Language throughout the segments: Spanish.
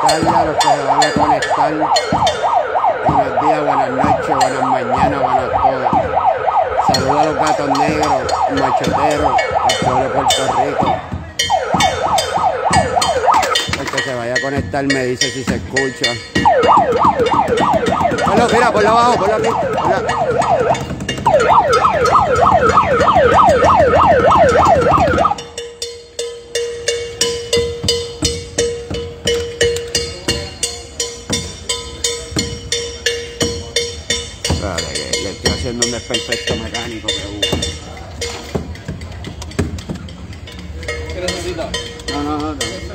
tardes a los que se van a conectar. Buenos días, buenas noches, buenas mañanas, buenas todas. Saludos a los gatos negros, macheteros, al pueblo de Puerto Rico. El que se vaya a conectar me dice si se escucha. Ponlo, mira, ponlo abajo, ponlo aquí. Ponlo. Vale, le estoy haciendo un desperfecto mecánico que hubo. ¿Qué necesitas? No.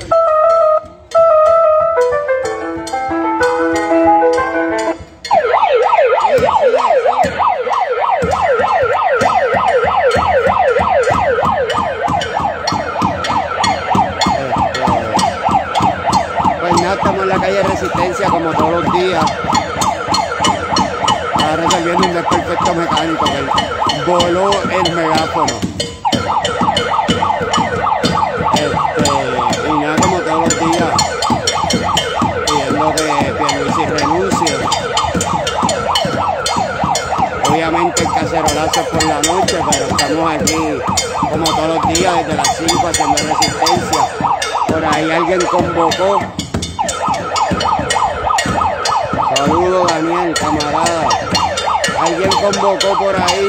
Pues nada, estamos en la calle Resistencia como todos los días. Estaba resolviendo un desperfecto mecánico que voló el megáfono. Y nada, como todos los días, pidiendo que Pierluisi renuncie. Obviamente el cacerolazo es por la noche, pero estamos aquí como todos los días desde las 5 haciendo resistencia. Por ahí alguien convocó. Saludos, Daniel, camarada. Alguien convocó por ahí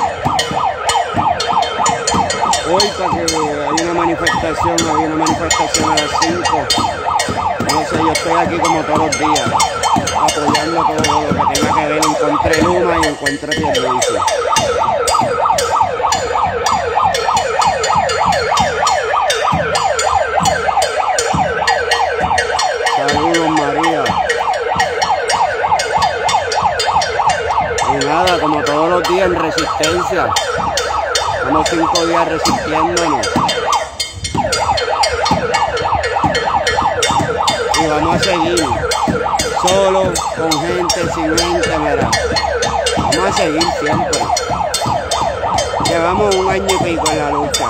hoy para que hay una manifestación, había una manifestación a las 5. No sé, yo estoy aquí como todos los días, apoyando todo lo que tenga que ver en contra de Luma y en contra de Pierluisi. Saludos, María. Y nada, como todos los días en resistencia. Estamos 5 días resistiéndonos. Y vamos a seguir. Solo, con gente, sin gente, mira. Vamos a seguir siempre. Llevamos 1 año y pico en la lucha.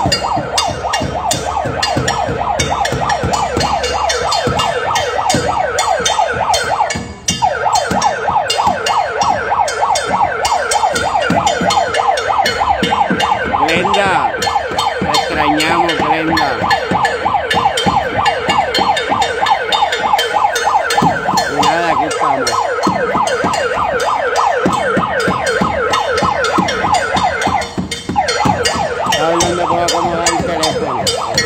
Glenda, te extrañamos, Glenda. Y nada, aquí estamos. A ver dónde puedo acomodar el teléfono.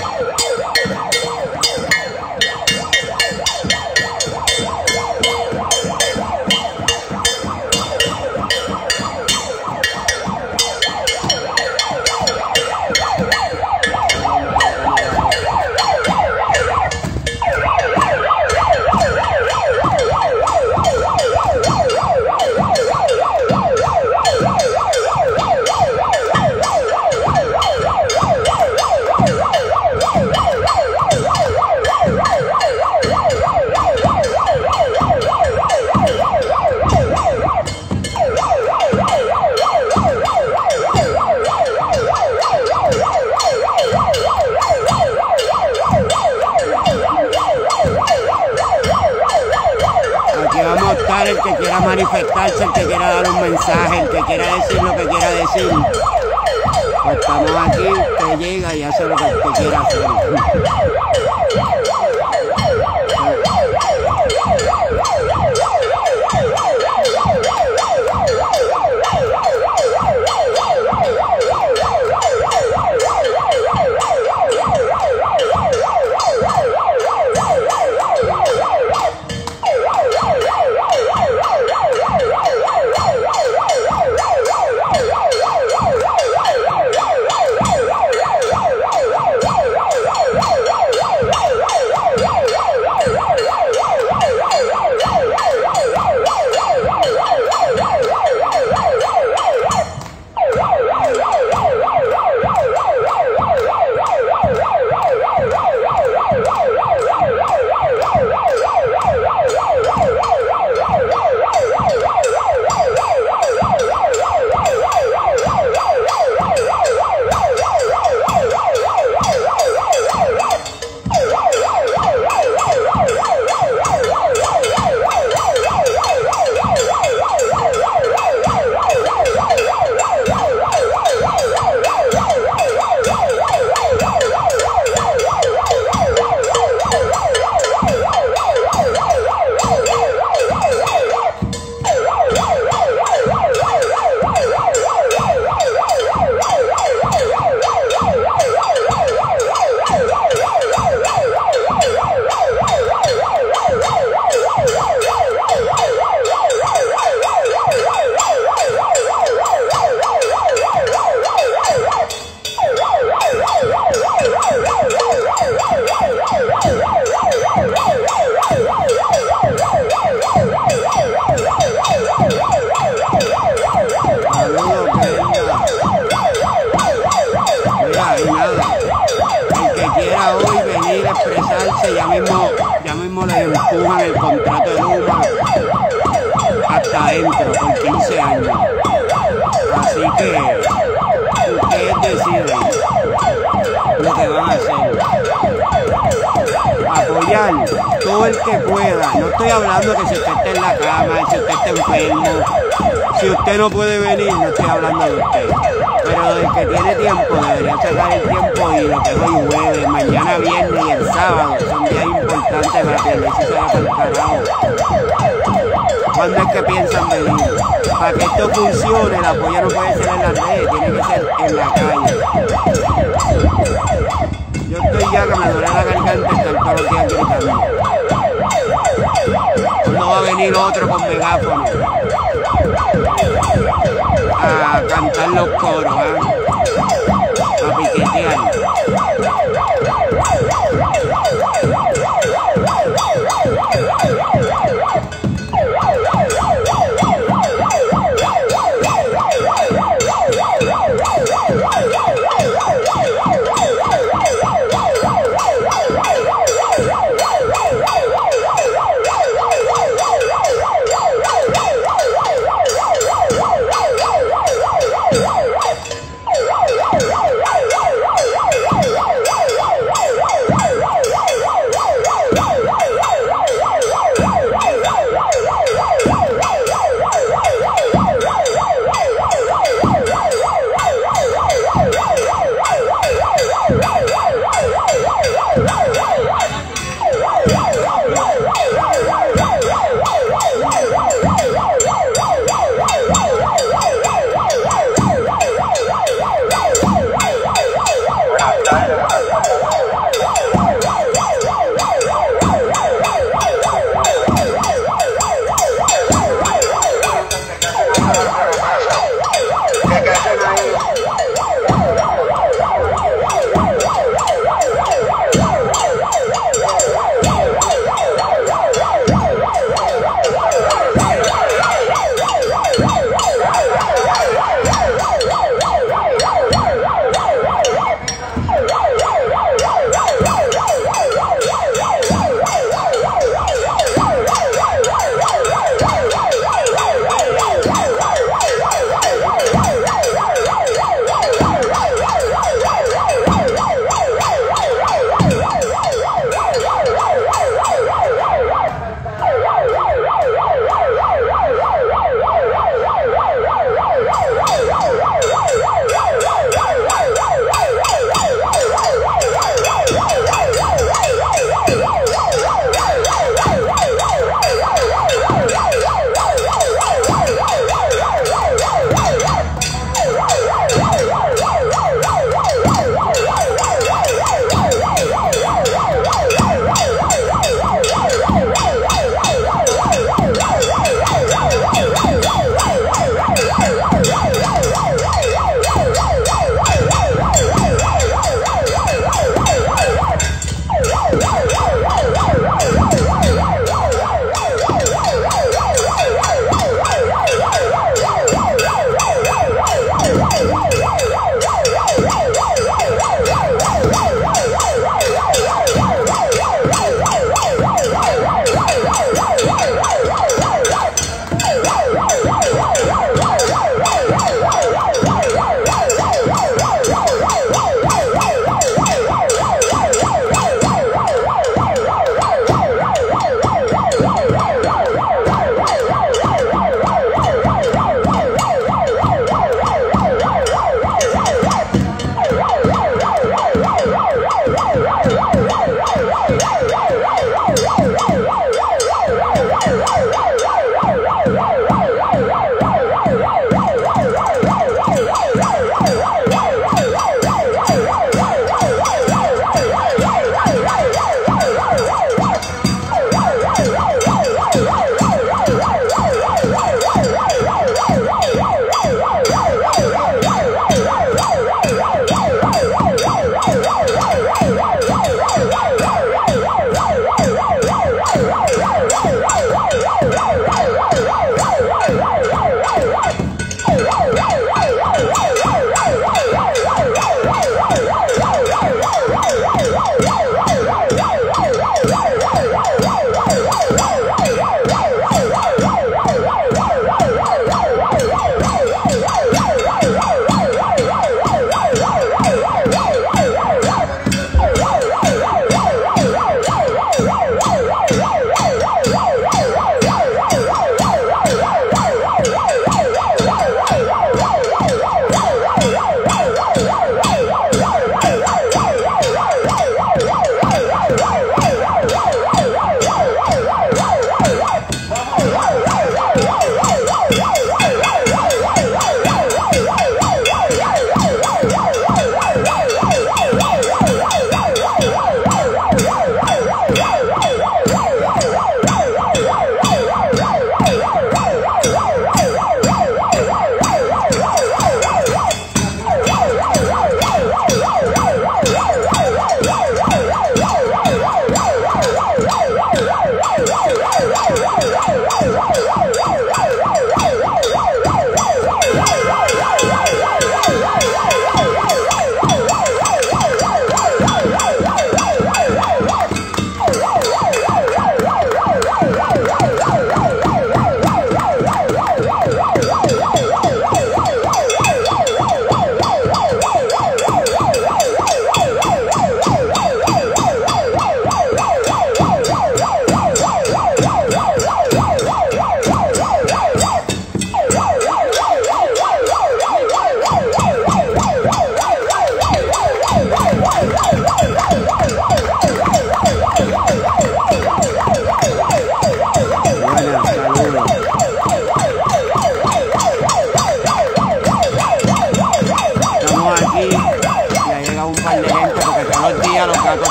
El que quiera manifestarse, el que quiera dar un mensaje, el que quiera decir lo que quiera decir, pues estamos aquí, usted llega y hace lo que usted quiera hacer. mismo les empujan el contrato de Luma hasta adentro por 15 años. Así que ustedes deciden lo que van a hacer. Apoyar todo el que pueda. No estoy hablando que si usted está en la cama, si usted está enfermo, si usted no puede venir, no estoy hablando de usted. Pero el que tiene tiempo debería sacar el tiempo, y lo que es hoy jueves, mañana viernes y el sábado son días importantes para que el Messi se vaya para el carajo. ¿Cuándo es que piensan venir? Para que esto funcione, el apoyo no puede ser en las redes, tiene que ser en la calle. Yo estoy ya que me duele la garganta estar todos los días gritando. ¿Cuándo va a venir otro con megáfono a cantar los coros, a piquetear?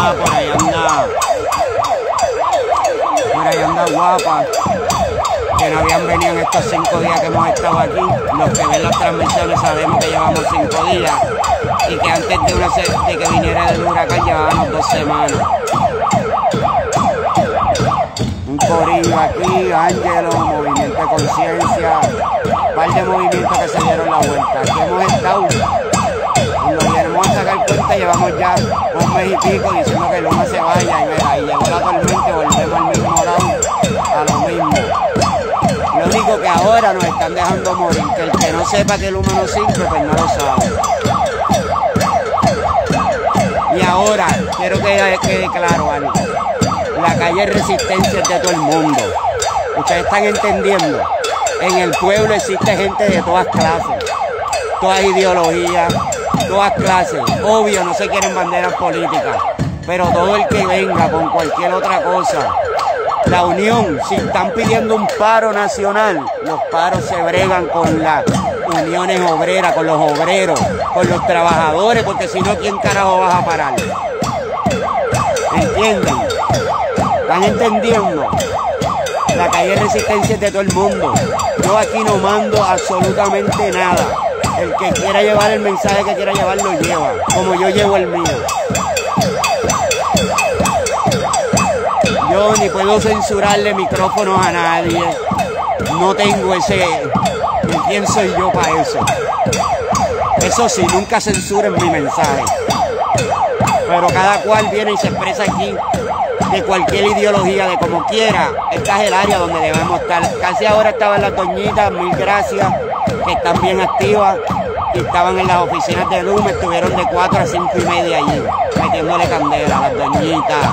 Por ahí anda Guapa, que no habían venido en estos 5 días que hemos estado aquí. Los que ven las transmisiones sabemos que llevamos 5 días y que antes de que viniera el huracán llevábamos 2 semanas. Un corillo aquí, Ángelo, Movimiento de Conciencia, un par de movimientos que se dieron la vuelta. Aquí hemos estado, cuando vinimos a sacar cuenta, llevamos ya 1 mes y pico diciendo que Luma se vaya y llegó la tormenta y volvemos al mismo lado, a lo mismo. Lo único que ahora nos están dejando morir, que el que no sepa que Luma no sirve, pues no lo sabe. Y ahora, quiero que quede claro algo. La calle Resistencia es de todo el mundo. Ustedes están entendiendo. En el pueblo existe gente de todas clases, todas ideologías, todas clases. Obvio, no se quieren banderas políticas, pero todo el que venga con cualquier otra cosa, la unión, si están pidiendo un paro nacional, los paros se bregan con las uniones obreras, con los obreros, con los trabajadores, porque si no, ¿quién carajo vas a parar? ¿Entienden? ¿Están entendiendo? La calle Resistencia es de todo el mundo. Yo aquí no mando absolutamente nada. El que quiera llevar el mensaje que quiera llevar, lo lleva, como yo llevo el mío. Yo ni puedo censurarle micrófonos a nadie. No tengo ese... ¿Quién soy yo para eso? Eso sí, nunca censuren mi mensaje. Pero cada cual viene y se expresa aquí de cualquier ideología, de como quiera. Esta es el área donde debemos estar. Casi ahora estaban las doñitas, mil gracias, que están bien activas. Y estaban en las oficinas de Luma, estuvieron de 4 a 5 y media allí, metiéndole candela a las doñitas.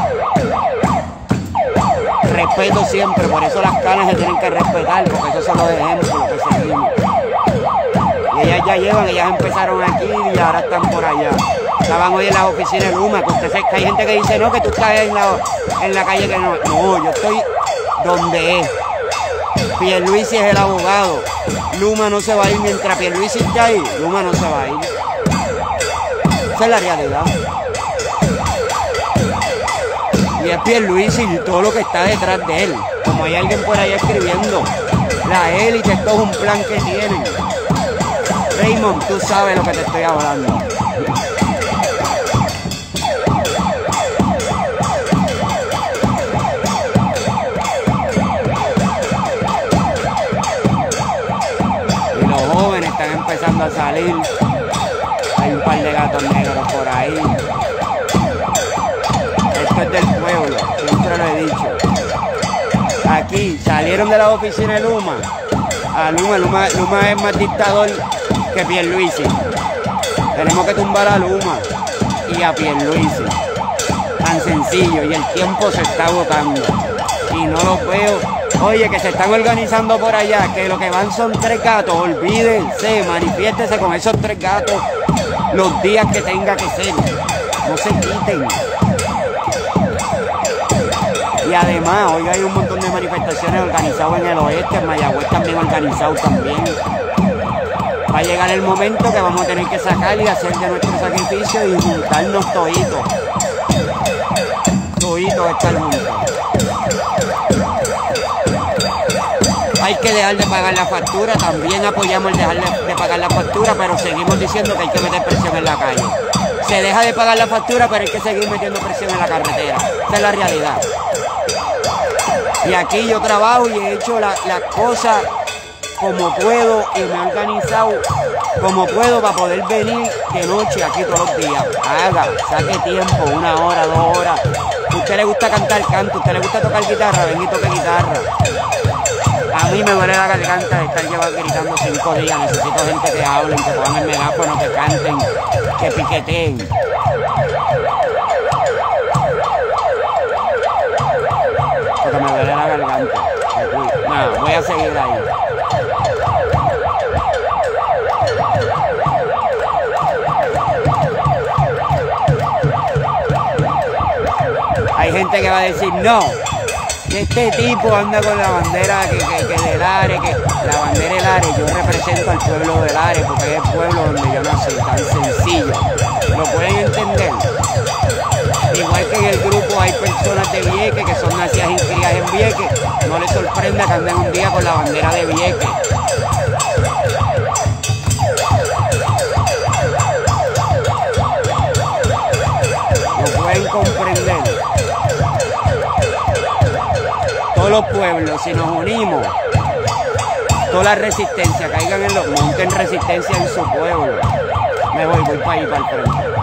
Respeto siempre, por eso las canas se tienen que respetar, porque esos son los ejemplos que seguimos. Y ellas ya llevan, ellas empezaron aquí y ahora están por allá. Estaban hoy en las oficinas de Luma, que usted sabe que hay gente que dice, no, que tú estás en la calle que no. No, yo estoy donde es. Pierluisi es el abogado. Luma no se va a ir mientras Pierluisi está ahí. Luma no se va a ir. Esa es la realidad. Y es Pierluisi y todo lo que está detrás de él. Como hay alguien por ahí escribiendo, la élite, esto es un plan que tienen. Raymond, tú sabes lo que te estoy hablando. Y los jóvenes están empezando a salir. Hay un par de gatos negros por ahí. Esto es del pueblo, siempre lo he dicho. Aquí salieron de la oficina de Luma. Luma es más dictador que Pierluisi. Tenemos que tumbar a Luma y a Pierluisi. Tan sencillo, y el tiempo se está agotando. Y no los veo. Oye, que se están organizando por allá, que lo que van son 3 gatos. Olvídense, manifiéstese con esos 3 gatos los días que tenga que ser. No se quiten. Y además, hoy hay un montón de manifestaciones organizadas en el oeste, en Mayagüez también organizados también. Va a llegar el momento que vamos a tener que sacar y hacer de nuestro sacrificio y juntarnos toditos. Toditos estar juntos. Hay que dejar de pagar la factura, también apoyamos el dejar de pagar la factura, pero seguimos diciendo que hay que meter presión en la calle. Se deja de pagar la factura, pero hay que seguir metiendo presión en la carretera. Esa es la realidad. Y aquí yo trabajo y he hecho las cosas como puedo y me he organizado como puedo para poder venir de noche aquí todos los días. Saque tiempo, 1 hora, 2 horas. A usted le gusta cantar, canta. A usted le gusta tocar guitarra, ven y toque guitarra. A mí me duele la garganta de estar gritando 5 días. Necesito gente que hablen, que pongan el megáfono, que canten, que piqueteen. Porque me duele la garganta. Nada, voy a seguir ahí. Hay gente que va a decir, no, que este tipo anda con la bandera que de Lares, que la bandera de Lares, yo represento al pueblo de Lares porque es el pueblo donde yo nací, tan sencillo. ¿Lo pueden entender? Igual que en el grupo hay personas de Vieques que son nacidas y criadas en Vieques, no les sorprenda que anden un día con la bandera de Vieques. Lo pueden comprender. Todos los pueblos, si nos unimos, toda la resistencia, caigan en los monten resistencia en su pueblo. Me voy para ahí, para el frente.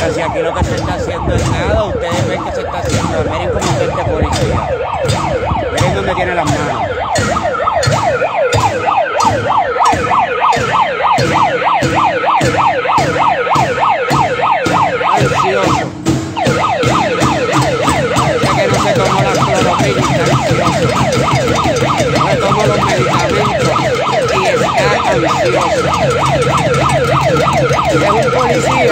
Pero si aquí lo que se está haciendo es nada, ustedes ven que se está haciendo. Miren cómo está este policía. Miren dónde tiene las manos. Ansioso. Parece que no se tomó la clorofila y está ansioso. No se tomó los medicamentos y está ansioso. Es un policía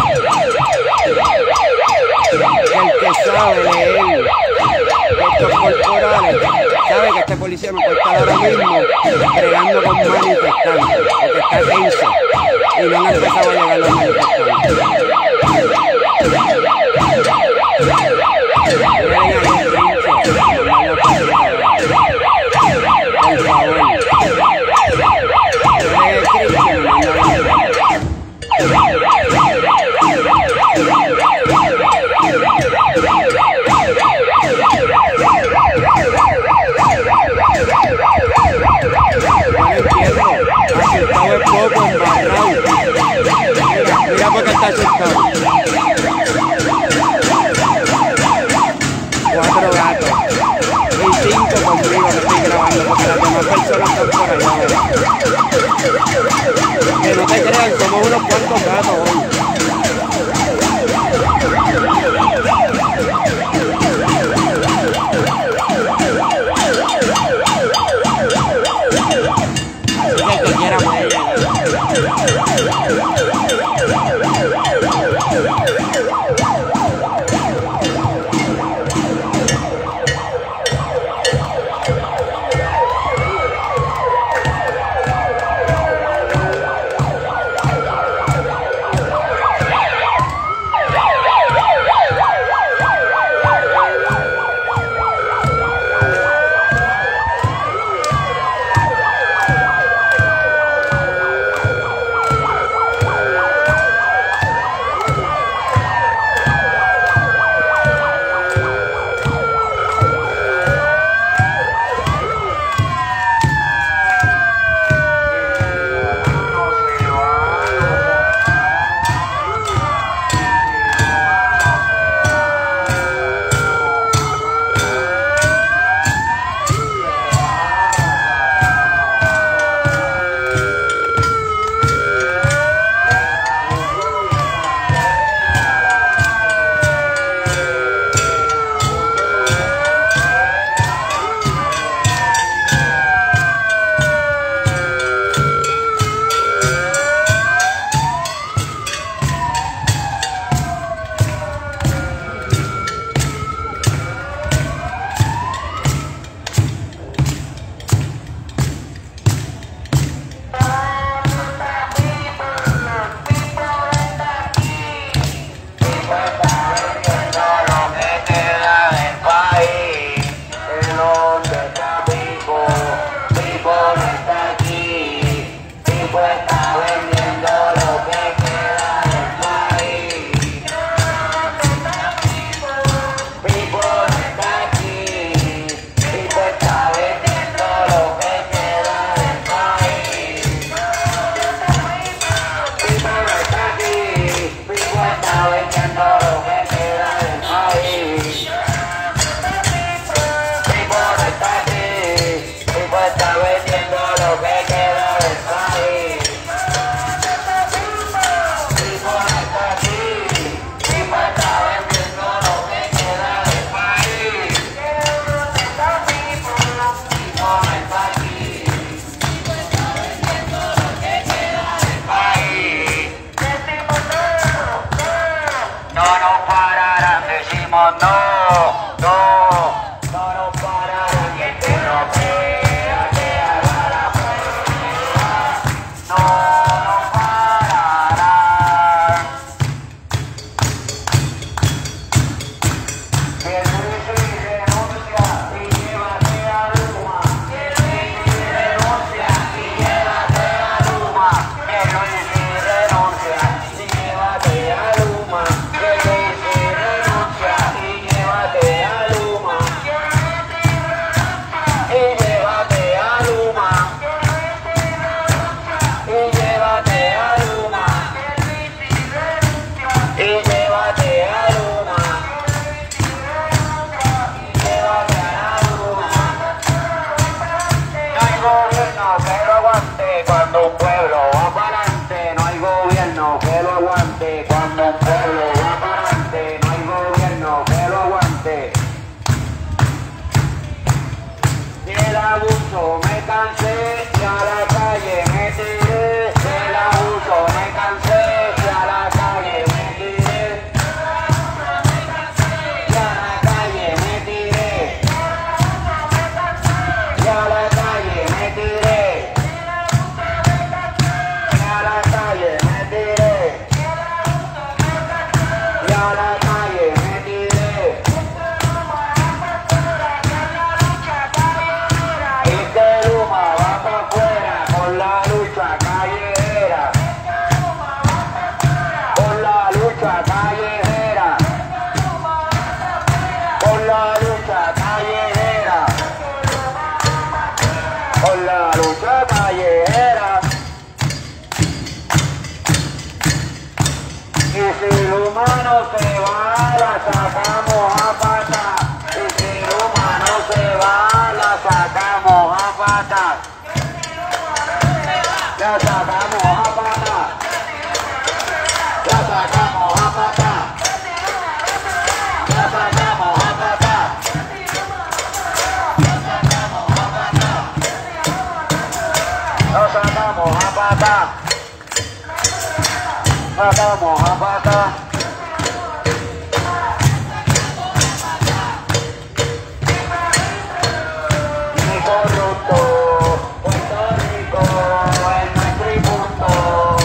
el que sabe leer estos corporales, sabe que este policía no puede estar ahora mismo bregando con manifestantes, porque está tenso y no han empezado a llegar los manifestantes. Por favor. Asustado es poco, embarrado. Mira porque está asustado. 4 gatos y 5 conmigo que estoy grabando porque las demás personas están por allá. Que no te crean, somos unos cuantos gatos hoy. El que quiera puede llegar. uso me cansé y a la calle me tiré. De la uso me cansé y a la calle me tiré. Y a la calle me tiré. Y a la calle me tiré. Y a la calle me tiré. Y a la calle me tiré. Y que Luma va para afuera con la lucha callejera. Con la lucha callejera. Con la lucha callejera. Con la lucha callejera. Y si Luma no se va, la sacamos a pata. Y si Luma no se va, la sacamos a pata. La sacamos a pata. La sacamos a pata. La sacamos a pata. La sacamos a pata. Sacamos a pata. Ni corrupto, Puerto Rico es nuestro punto.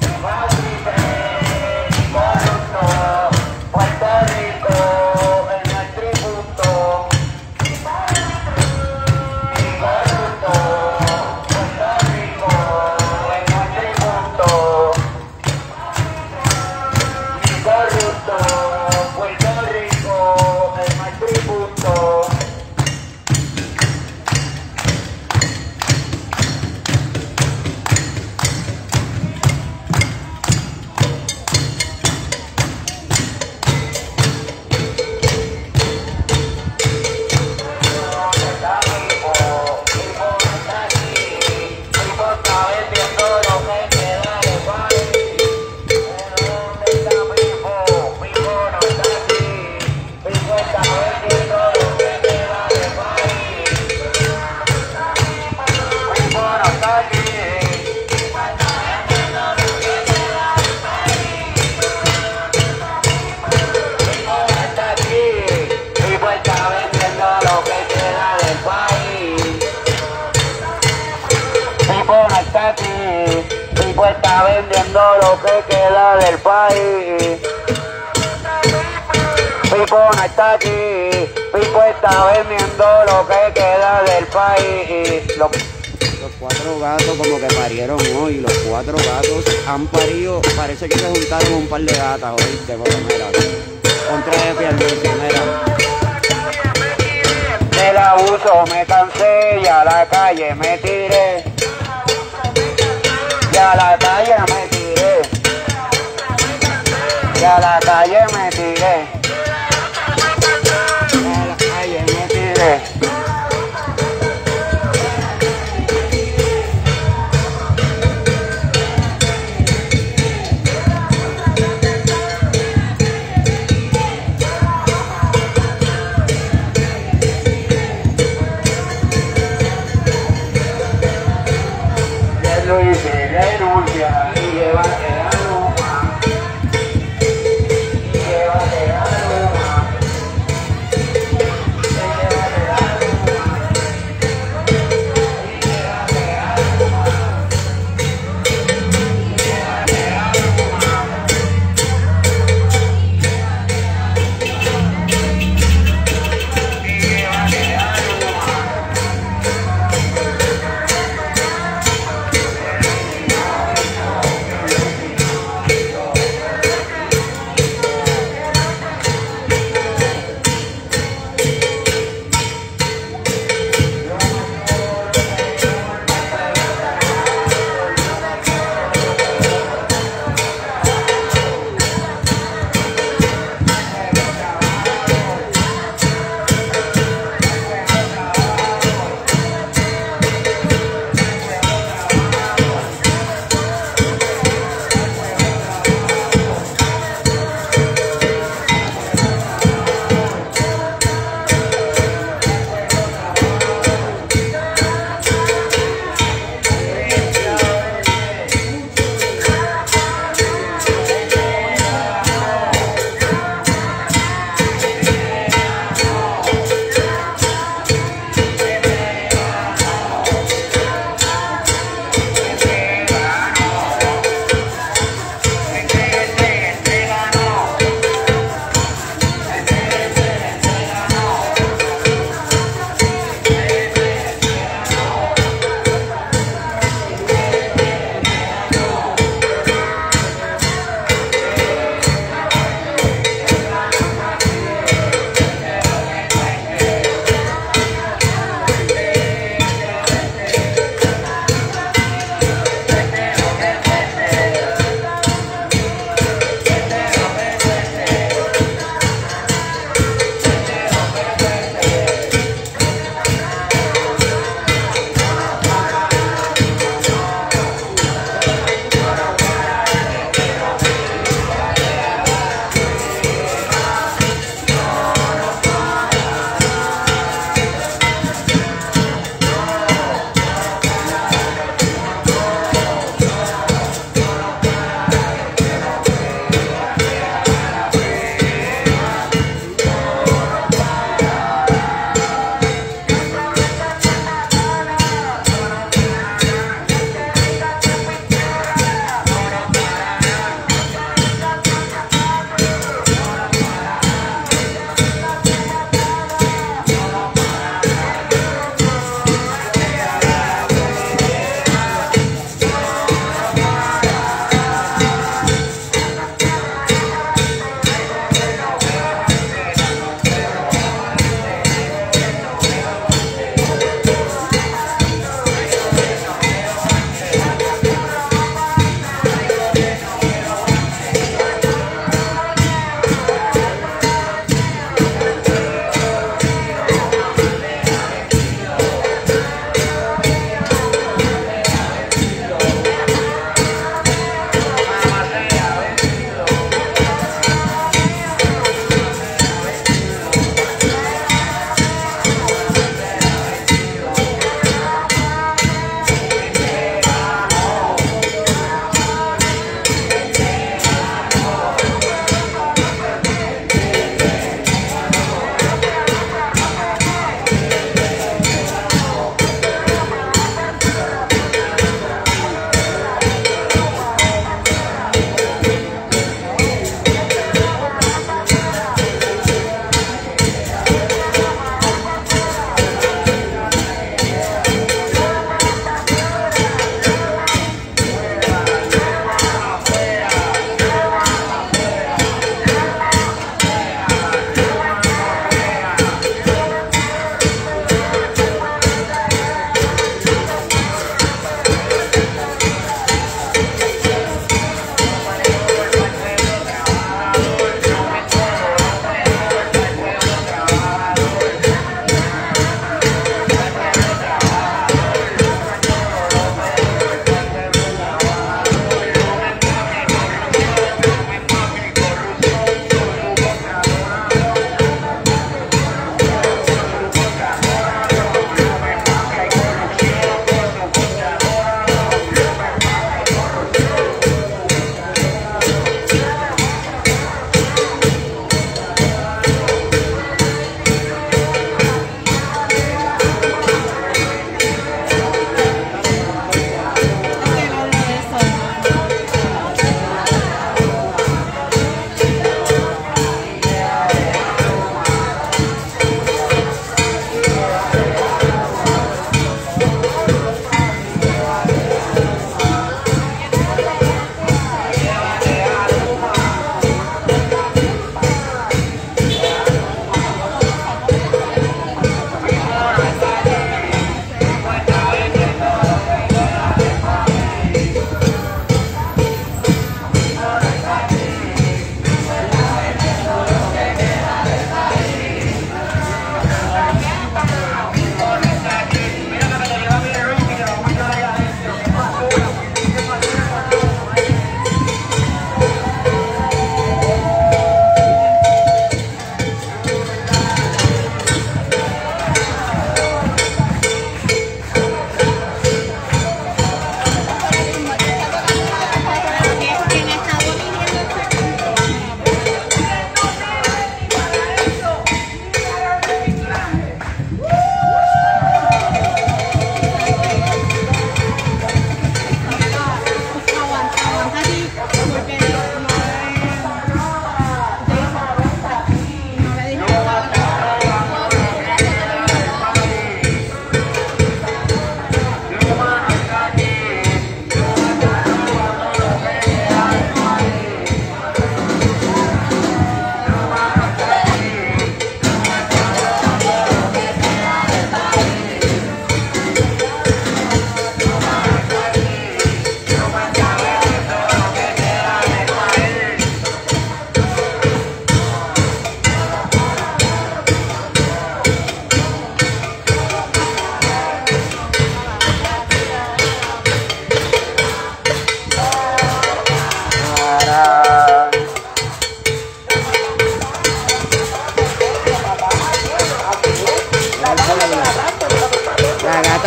Ni corrupto, Puerto Rico es nuestro punto. Ni corrupto, Puerto Rico es nuestro punto. Corrupto, Puerto Rico es nuestro punto. Pipo está vendiendo lo que queda del país. Pipo no está aquí. Pipo está vendiendo lo que queda del país. Los 4 gatos como que parieron hoy. Los 4 gatos han parido. Parece que se juntaron un par de gatas hoy. Con 3 Pierluisi, mira. Del abuso me cansé y a la calle me tiré. Y a la calle me tiré. Y a la calle me tiré. Y a la calle me tiré. Luis renuncia y llévate a Luma. Y llévate a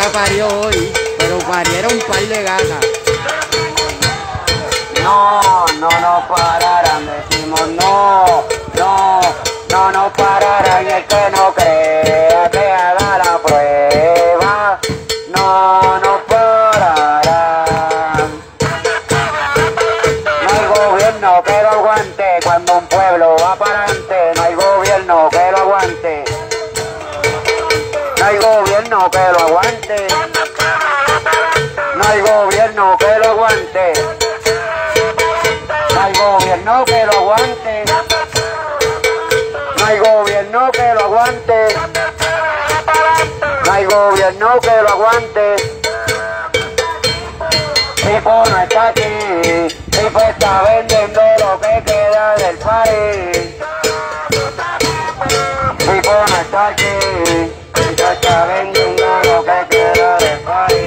vaca parió hoy, pero parieron un par de gatas. No, no nos pararán, decimos no, no, no nos pararán. Y el que no crea que haga la prueba, no nos pararán. No hay gobierno que lo aguante cuando un pueblo va para adelante. No hay gobierno que lo aguante. No hay gobierno que lo aguante. No hay gobierno que lo aguante. No hay gobierno que lo aguante. No hay gobierno que lo aguante. No hay gobierno que lo aguante. Pipo no está aquí. Pipo está vendiendo lo que queda del país. Pipo no está aquí. Pipo está vendiendo lo que queda del país.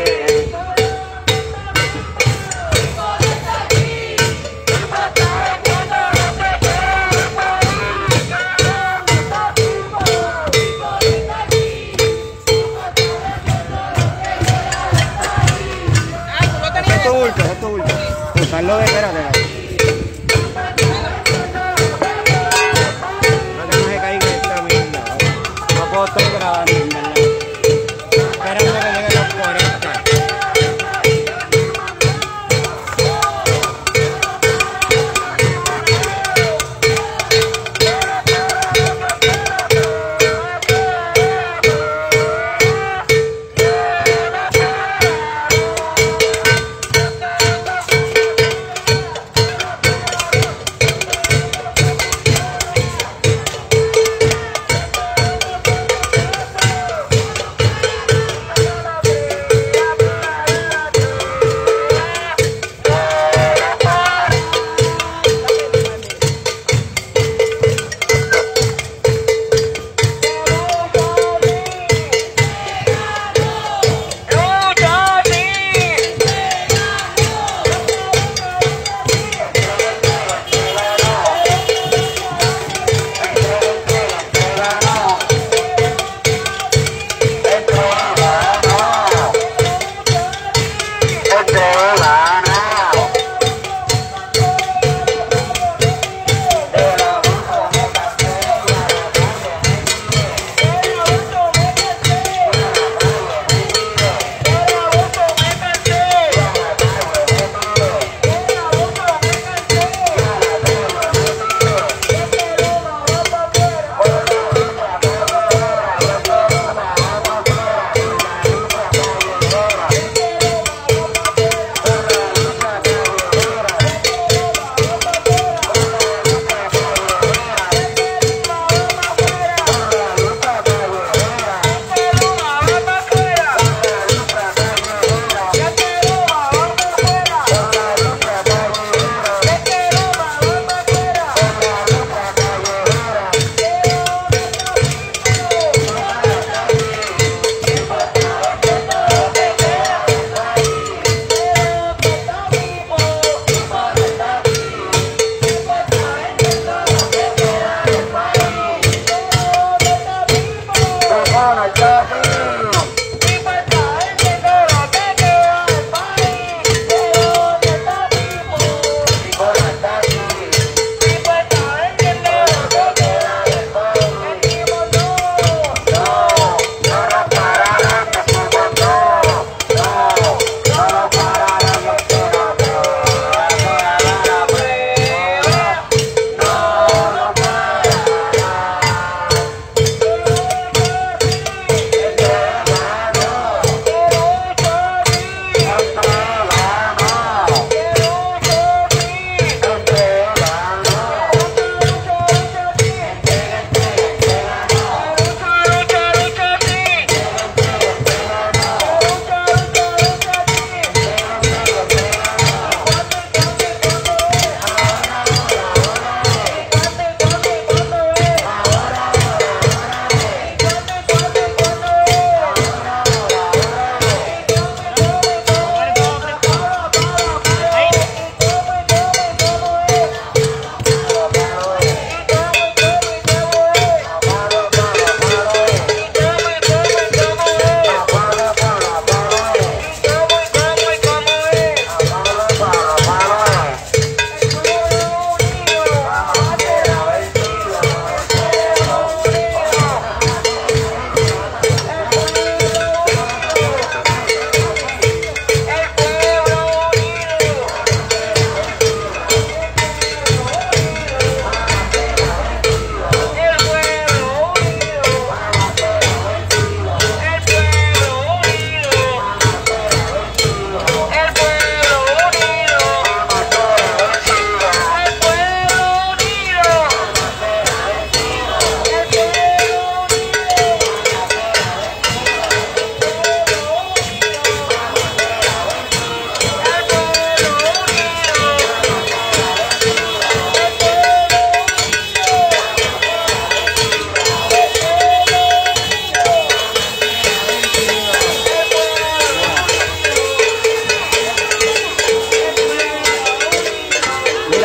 Esto bulto. Usarlo de espérate. No que no se caiga esta mierda. No puedo estar grabando, en verdad. Esperando que lleguen los 40.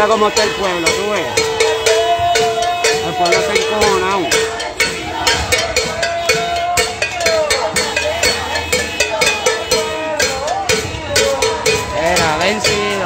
Mira cómo está el pueblo, tú ves. El pueblo está encojonado. Era vencido.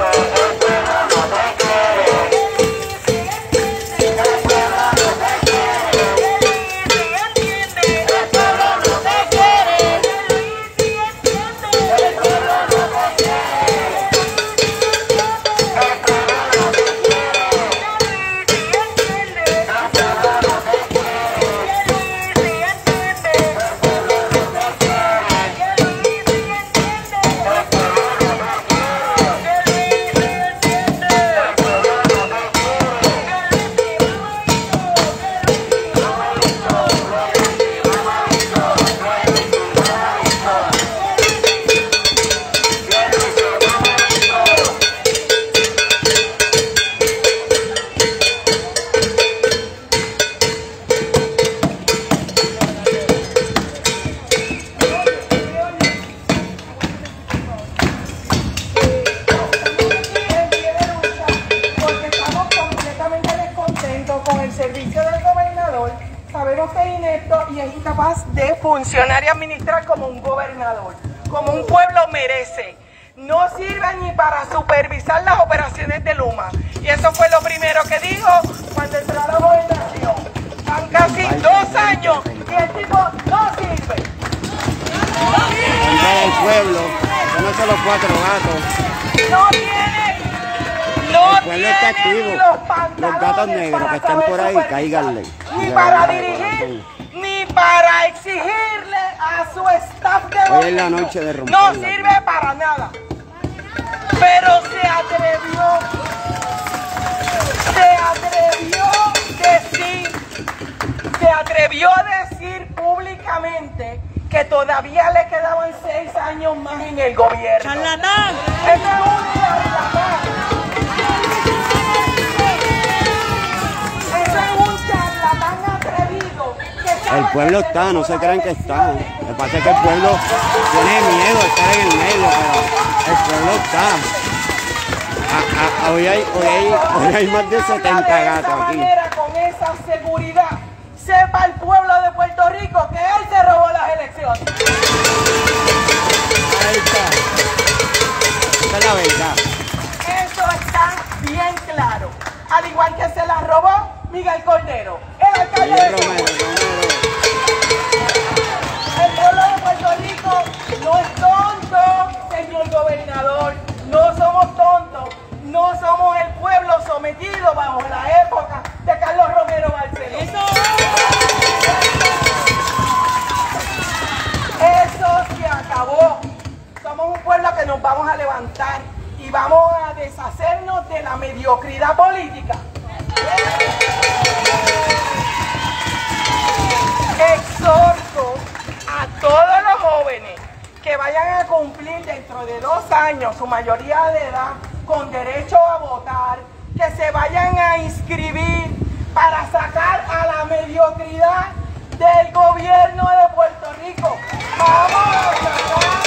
Sabemos que es inepto y es incapaz de funcionar y administrar como un gobernador, como un pueblo merece. No sirve ni para supervisar las operaciones de Luma. Y eso fue lo primero que dijo cuando entró a la gobernación. Han casi 2 años y el tipo no sirve. Contra el pueblo, conoce los 4 gatos. No tiene, no El pueblo está tiene activo. los pantalones Los gatos negros para que están saber por ahí, supervisar, cáiganle. ni para dirigir, ni para exigirle a su staff de Hoy es la gobierno. noche de No romperla. sirve para nada. Pero se atrevió a decir públicamente que todavía le quedaban 6 años más en el gobierno. ¡Charlatán! Ese es un charlatán. Ese es un charlatán atrevido. El pueblo está, no se crean que está. Lo que pasa es que el pueblo tiene miedo de estar en el medio, pero el pueblo está. Hoy hay más de 70 gatos aquí. Con esa seguridad, sepa el pueblo de Puerto Rico que él se robó las elecciones. Ahí está. Esa es la verdad. Eso está bien claro. Al igual que se la robó Miguel Cordero, el alcalde de Romero. El pueblo de Puerto Rico no es tonto, señor gobernador. No somos tontos. No somos el pueblo sometido bajo la época de Carlos Romero Barceló. Eso se acabó. Somos un pueblo que nos vamos a levantar y vamos a deshacernos de la mediocridad política. Exhorto a todos los jóvenes que vayan a cumplir dentro de 2 años su mayoría de edad con derecho a votar, que se vayan a inscribir para sacar a la mediocridad del gobierno de Puerto Rico. Vamos a sacar,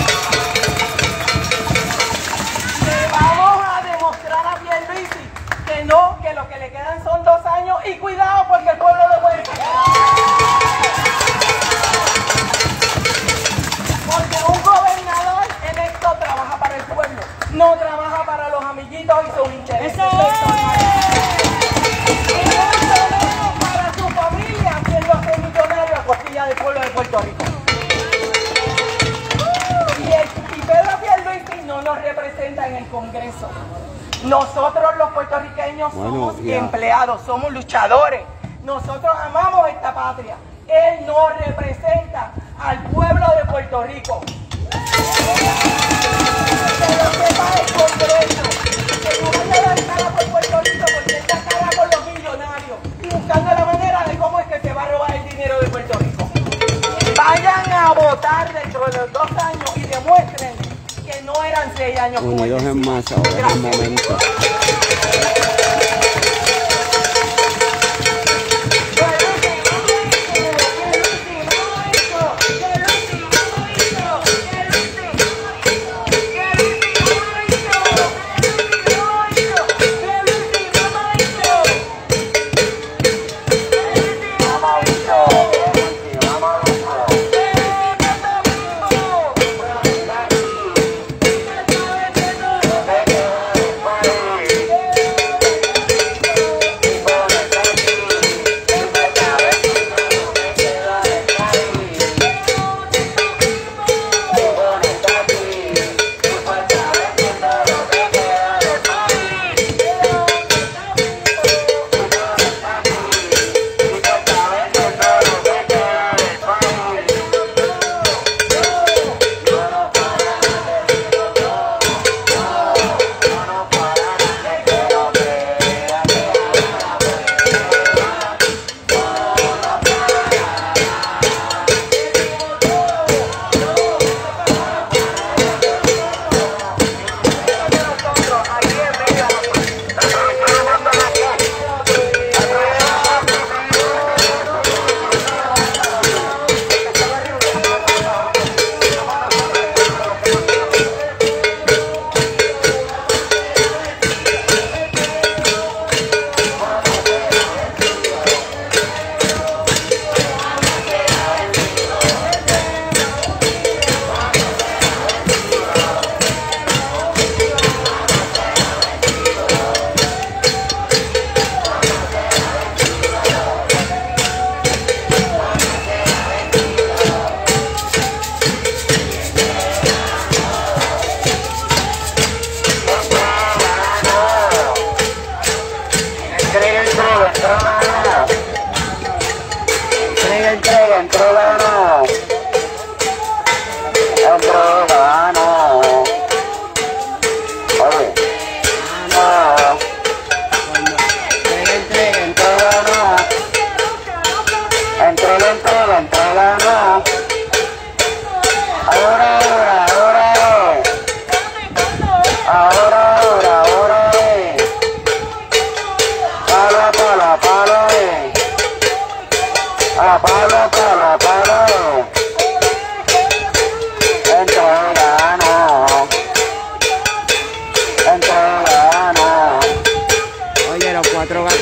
le vamos a demostrar a Pierluisi que no, que lo que le quedan son 2 años y cuidado porque el pueblo lo puede sacar. Porque un gobernador electo trabaja para el pueblo, no trabaja para los amiguitos y sus intereses personales. Y mucho menos para su familia, siendo hace millonario a costilla del pueblo de Puerto Rico. Y Pedro Pierluisi no nos representa en el Congreso. Nosotros los puertorriqueños somos empleados, somos luchadores. Nosotros amamos esta patria. Él no representa al pueblo de Puerto Rico. Que lo sepa el Congreso, que no vaya a dar cara por Puerto Rico porque está cara con los millonarios y buscando la manera de cómo es que se va a robar el dinero de Puerto Rico. Vayan a votar dentro de los 2 años y demuestren que no eran 6 años. Unidos en masa, ahora es el momento.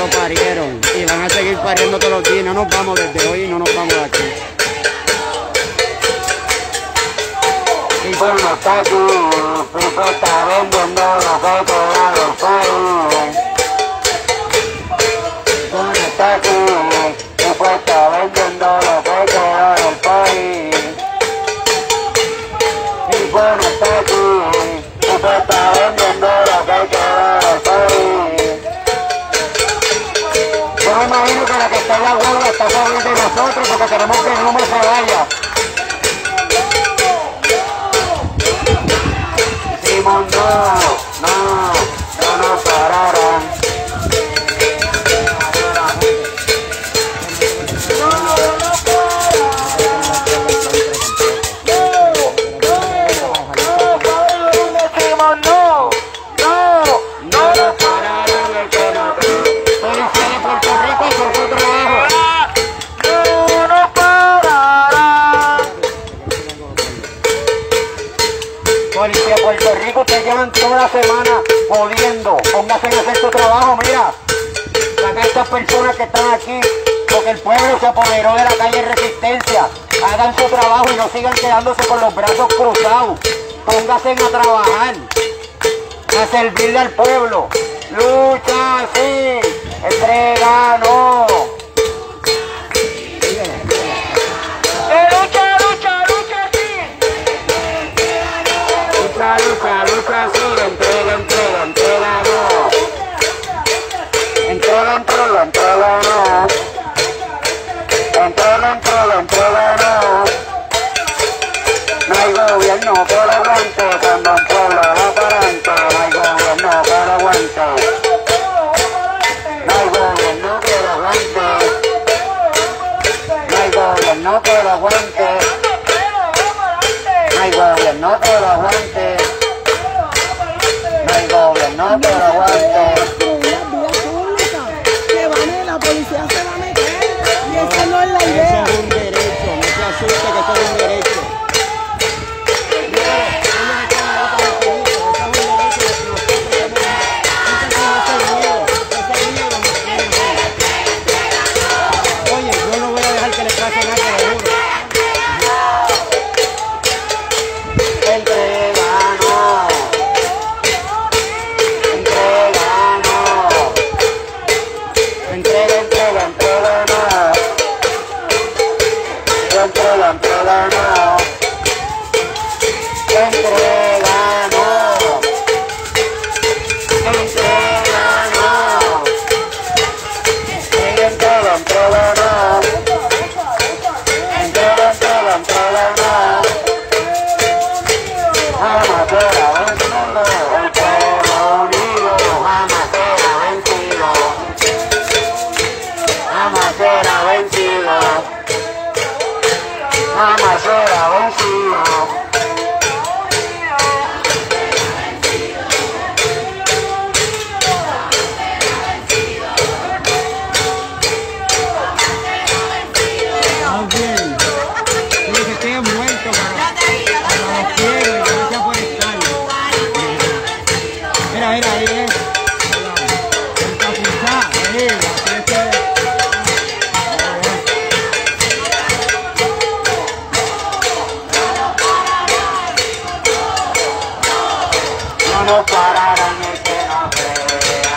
lo parieron y van a seguir pariendo todos los días. No nos vamos desde hoy, no nos vamos de aquí. Y bueno, está aquí, Pipo está vendiendo los vetos del país. Bueno, está aquí, Pipo está vendiendo los vetos del país. Y bueno, está aquí, Pipo está vendiendo los vetos del país. Yo me imagino que la que está en la huelga está sobre de nosotros porque queremos que el número se vaya. Simón, no nos pararán. Policía de Puerto Rico, ustedes llevan toda la semana jodiendo. Pónganse a hacer su trabajo, mira. Saca a estas personas que están aquí, porque el pueblo se apoderó de la calle Resistencia. Hagan su trabajo y no sigan quedándose con los brazos cruzados. Pónganse a trabajar, a servirle al pueblo. Lucha, sí, entrega, no. Lucha, sí, entrega, no. Entrega, no. Entrega, no. No hay gobierno que lo aguante cuando un pueblo va para adelante. No hay gobierno que lo aguante. No hay gobierno que lo aguante. No hay gobierno que lo aguante. No hay gobierno que lo aguante. No hay gobierno que lo aguante. Que van, la policía se va a meter y esa no es la idea. Eso es un derecho, no se asuste que eso es un derecho. Oye, yo no voy a dejar que le pase nada, te lo juro. Jamás será vencido. No pararán el que no crea.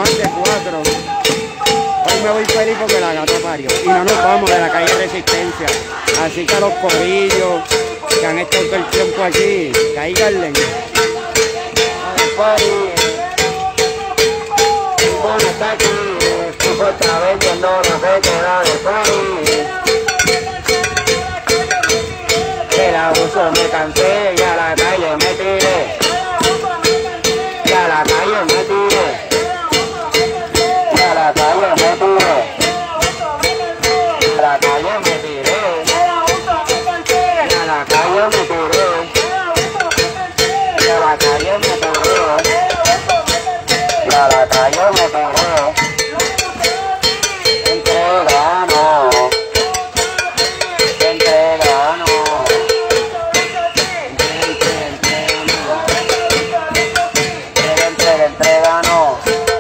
más de 4. Hoy me voy feliz porque la gata parió. Y no nos vamos de la calle Resistencia. Así que a los corillos que han estado todo el tiempo aquí, cáiganle. Bueno, está aquí, otra vez viendo lo que queda de París. El abuso me cansé y a la calle me tiré. Y a la calle me tiré. Y a la calle me tiré. A la calle me tiré. Y a la calle me tiré. Y a la calle me tiré. Y a la calle me tiré. Entregano. Entregano. Entregano.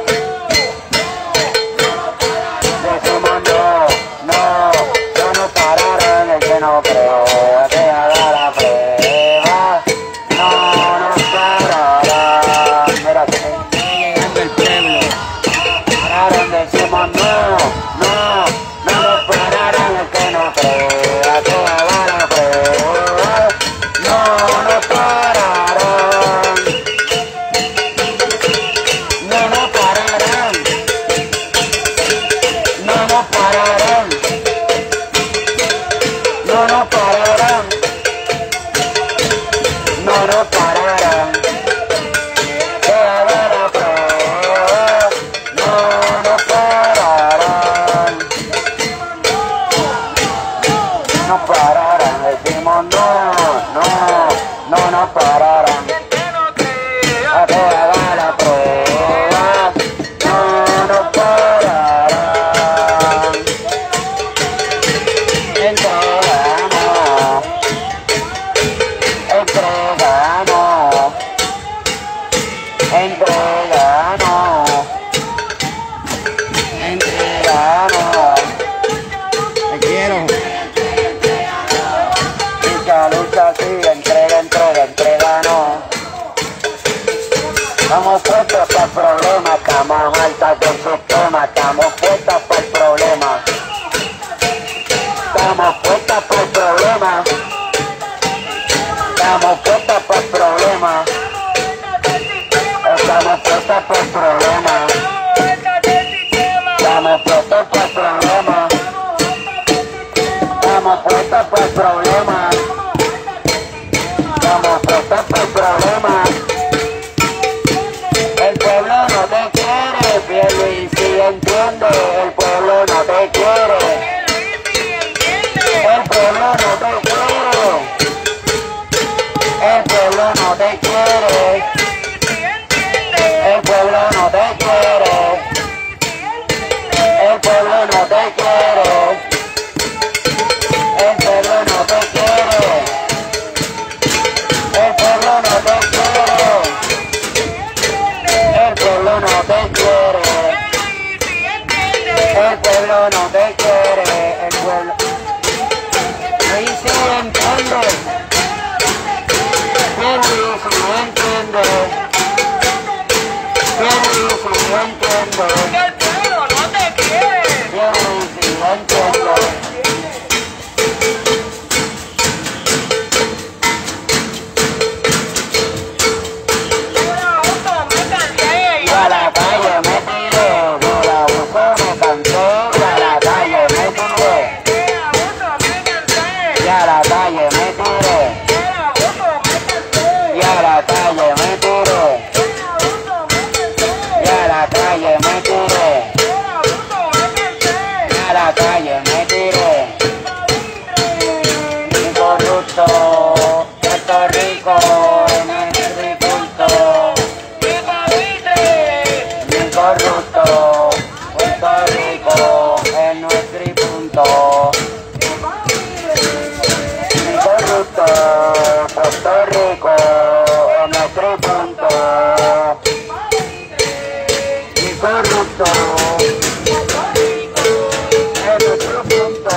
Decimos no, no pararán el que no creo que haga la prueba. No pararán. Mira, llegando el pueblo. Pararon, decimos no pararán el que no crea que haga la prueba. No pararán. No pararán. No pararán. No pararán. No pararán. Que haga la prueba. No pararán. No pararán. Decimos no pararán. A que haga la prueba. No pararán. Entregano. Entregano. Entregano. Entregano. Te quiero. Lucha, sí, entregano. Estamos puestos para el problema, estamos altas del sistema, estamos puestas para el problema. Estamos puestas para el problema. Estamos puestas para el problema. Estamos puestas para el problema. Estamos puestas para el problema. Estamos puestas para el problema. Estamos puestas para el problema. El pueblo no te quiere, Pierluisi entiende. El pueblo no te quiere. El pueblo no te quiere. El pueblo no te quiere. El pueblo no te quiere. El pueblo no te quiere. El pueblo no te quiere. El pueblo no te quiere. El pueblo no te quiere. El pueblo no te quiere. El pueblo. Luisi entiende. Pierluisi entiende. Pierluisi entiende. El pueblo no te quiere. Pierluisi entiende. A la calle me tiré, yo la uso, me cansé, y a la calle me tiré. Y a la calle me tiré. Y a la calle me tiré. Y a la calle me tiré. Y a la calle me tiré. Incorrupto, Puerto Rico, en el culto. Incorrupto, Puerto Rico es nuestro punto. Incorrupto, Puerto Rico es nuestro punto. Incorrupto, es nuestro punto.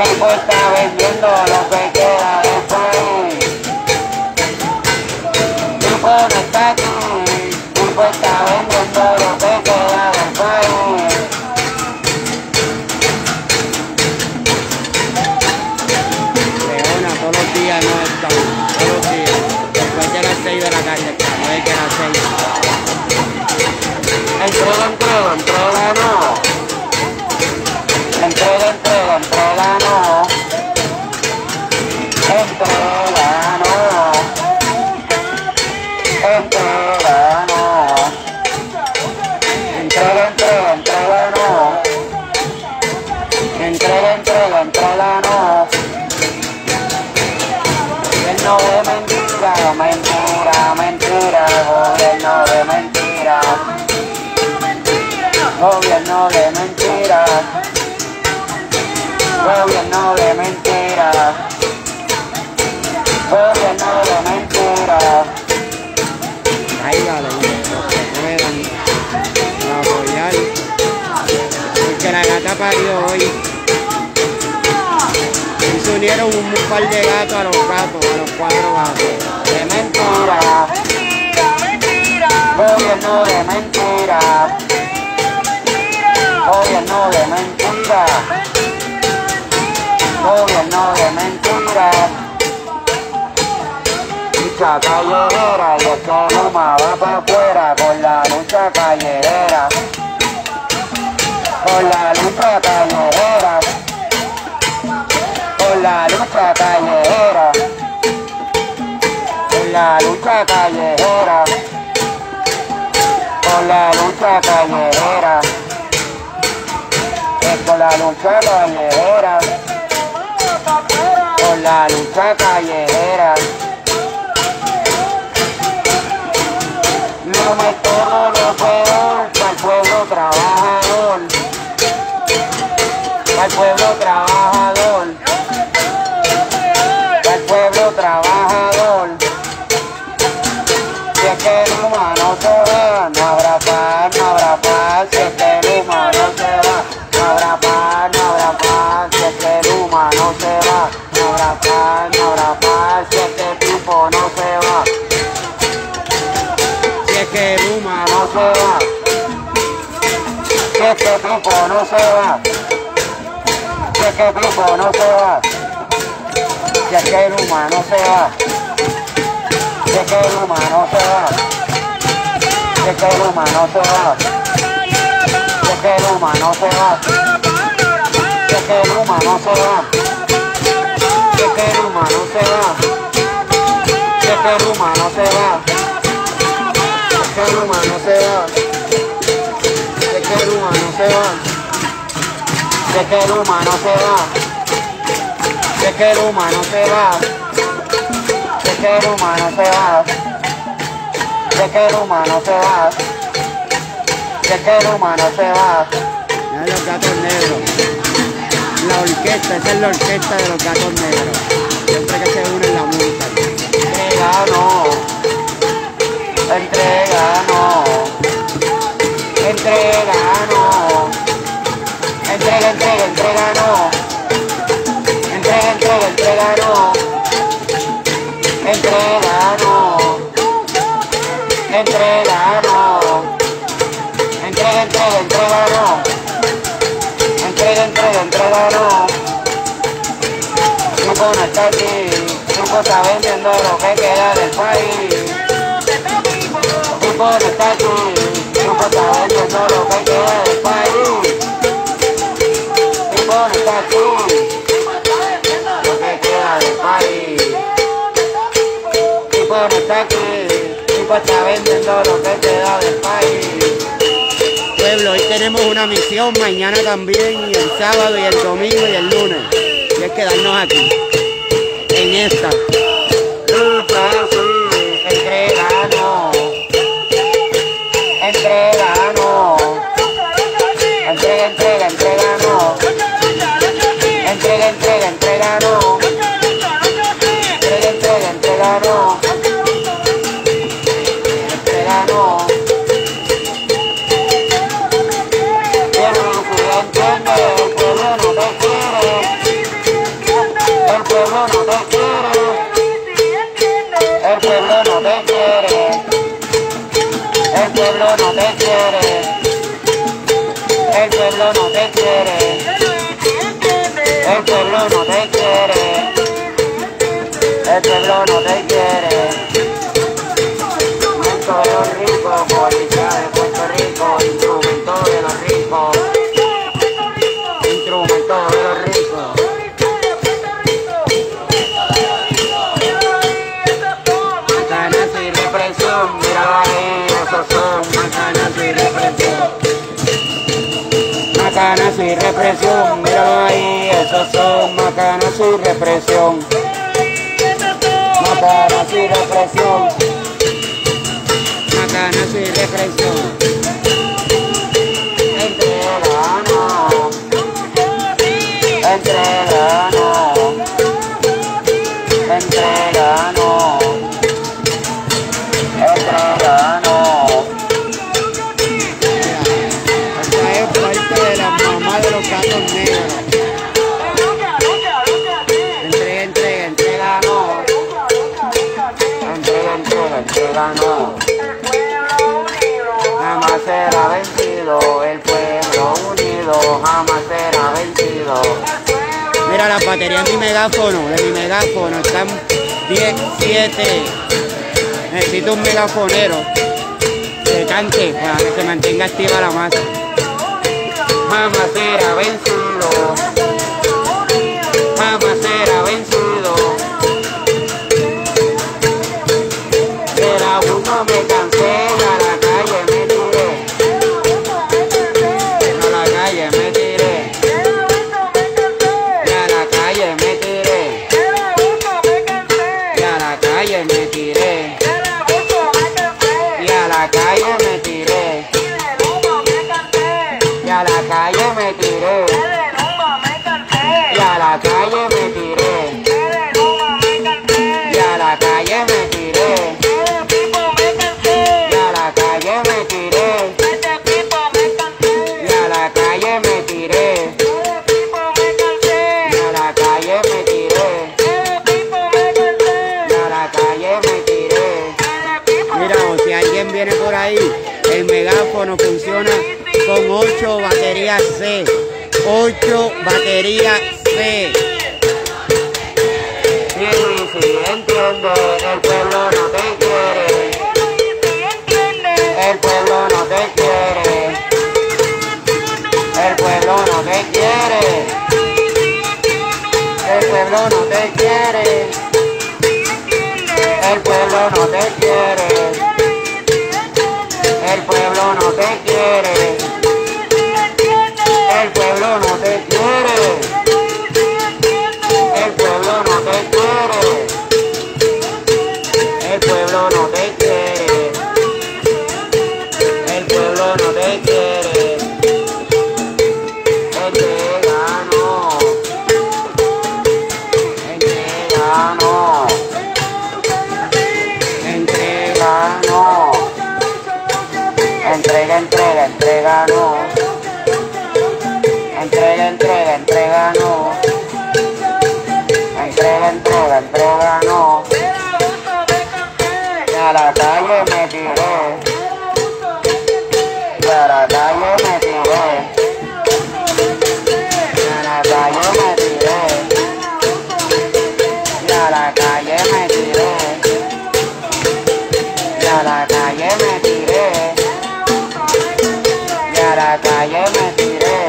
tipo está vendiendo lo que queda del país. Tipo no está aquí, tipo está vendiendo lo que queda del país. Leona, todos los días no están, todos los días. Después de las 6 de la tarde está, no es que las 6. Entrega no. Entrega no. Gobierno de mentira, mentira, gobierno de mentira. Gobierno de mentira. Gobierno de mentira. Gobierno de mentira. Ahí dale, los que puedan apoyar. Porque la gata parió hoy. Y se unieron un par de gatos a los 4 gatos. De mentira. Gobierno de mentira. Gobierno de mentira. Gobierno de mentira. Lucha callejera, y es que Luma va para afuera con la lucha callejera. Con la lucha callejera. Con la lucha callejera. Con la lucha callejera. Con la lucha callejera. Con la lucha callejera. Con la lucha callejera. No me todo lo peor para el pueblo trabajador. Para el pueblo trabajador. Para el pueblo trabajador. Si es que Luma no se va, no habrá paz, no habrá paz. Si es que Luma no se va, no habrá paz, no habrá paz. Si es que Luma no se va, no habrá paz, no habrá paz. Si es que tipo no se va. Si es que Luma no se va. Si es que tipo no se va. Si es que tipo no se va. Si es que Luma no se va. Si es que Luma no se va. Si es que Luma no se va. Si es que Luma no se va. Si es que Luma no se va. Si es que Luma no se va. Si es que Luma no se va. Si es que Luma no se va. Si es que Luma no se va. Si es que Luma no se va. Si es que Luma no se va. Si es que Luma no se va. Si es que Luma no se va. Si es que Luma no se va. Mira los gatos negros. La orquesta, esa es la orquesta de los gatos negros. Siempre que se unen la multa. Entrega no. Entrega no. Entrega no. Entrega no. Entrega no. Entrega no. Entrega no. Entrega no. Entrega no. Grupo no está aquí. Grupo está vendiendo lo que queda del país. Grupo no está aquí. Grupo está vendiendo lo que queda del país. Grupo no está aquí. Lo que queda del país. Grupo no está aquí. Grupo está vendiendo lo que queda del país. Pueblo, hoy tenemos una misión, mañana también, y el sábado, y el domingo, y el lunes. Y es quedarnos aquí, en esta. Lucha, sí, entrega no. Entrega no. Entrega no. Entrega no. Entrega no. Entrega no. Pero si entiende, el pueblo no te quiere. pueblo no te quiere. El pueblo no te quiere. El pueblo no te quiere. El pueblo no te quiere. Instrumento de los ricos, policía de Puerto Rico, instrumento de los ricos. Instrumento de los ricos. Macanas y represión, mira ahí, esos son macanas y represión. Macanas y represión, míralo ahí, esos son macanas y represión. Macanas y represión. Macanas y represión. Entréganos. Entréganos. Entréganos. Entréganos. Esta es parte de la mamá de los gatos negros. Entrega, entréganos. Entréganos. Jamás será vencido, el pueblo unido jamás será vencido. Mira las baterías de mi megáfono están 10, 7. Necesito un megafonero de tanque para que se mantenga activa la masa. Jamás será vencido. Jamás será vencido. De la uno me cansé, a la calle me tiré. A la calle me tiré. Y a la calle me tiré. Y a la calle me tiré. Y a la calle me tiré. Y a la calle me tiré. Y a la calle me tiré. Y a la calle me tiré. Y a la calle me tiré. Y a la calle me tiré. Y a la calle me tiré. Y a la calle me tiré. Mira, o si alguien viene por ahí, el megáfono funciona con 8 baterías C. 8 baterías C. Y si entiende, el pueblo no te quiere. El pueblo no te quiere. El pueblo no te quiere. El pueblo no te quiere. El pueblo no te quiere. El pueblo no te quiere. El pueblo no te quiere. El pueblo no te quiere. El pueblo no te quiere. El pueblo no te quiere. Entréganos. Entréganos. Entréganos. Entrega, entrega, entréganos. Entrega, entrega, entréganos. Entrega, entrega, entréganos. Y a la calle me tiré. Y a la calle me tiré. Y a la calle me tiré. Y a la calle me tiré. Y a la calle me tiré. Y a la calle me tiré.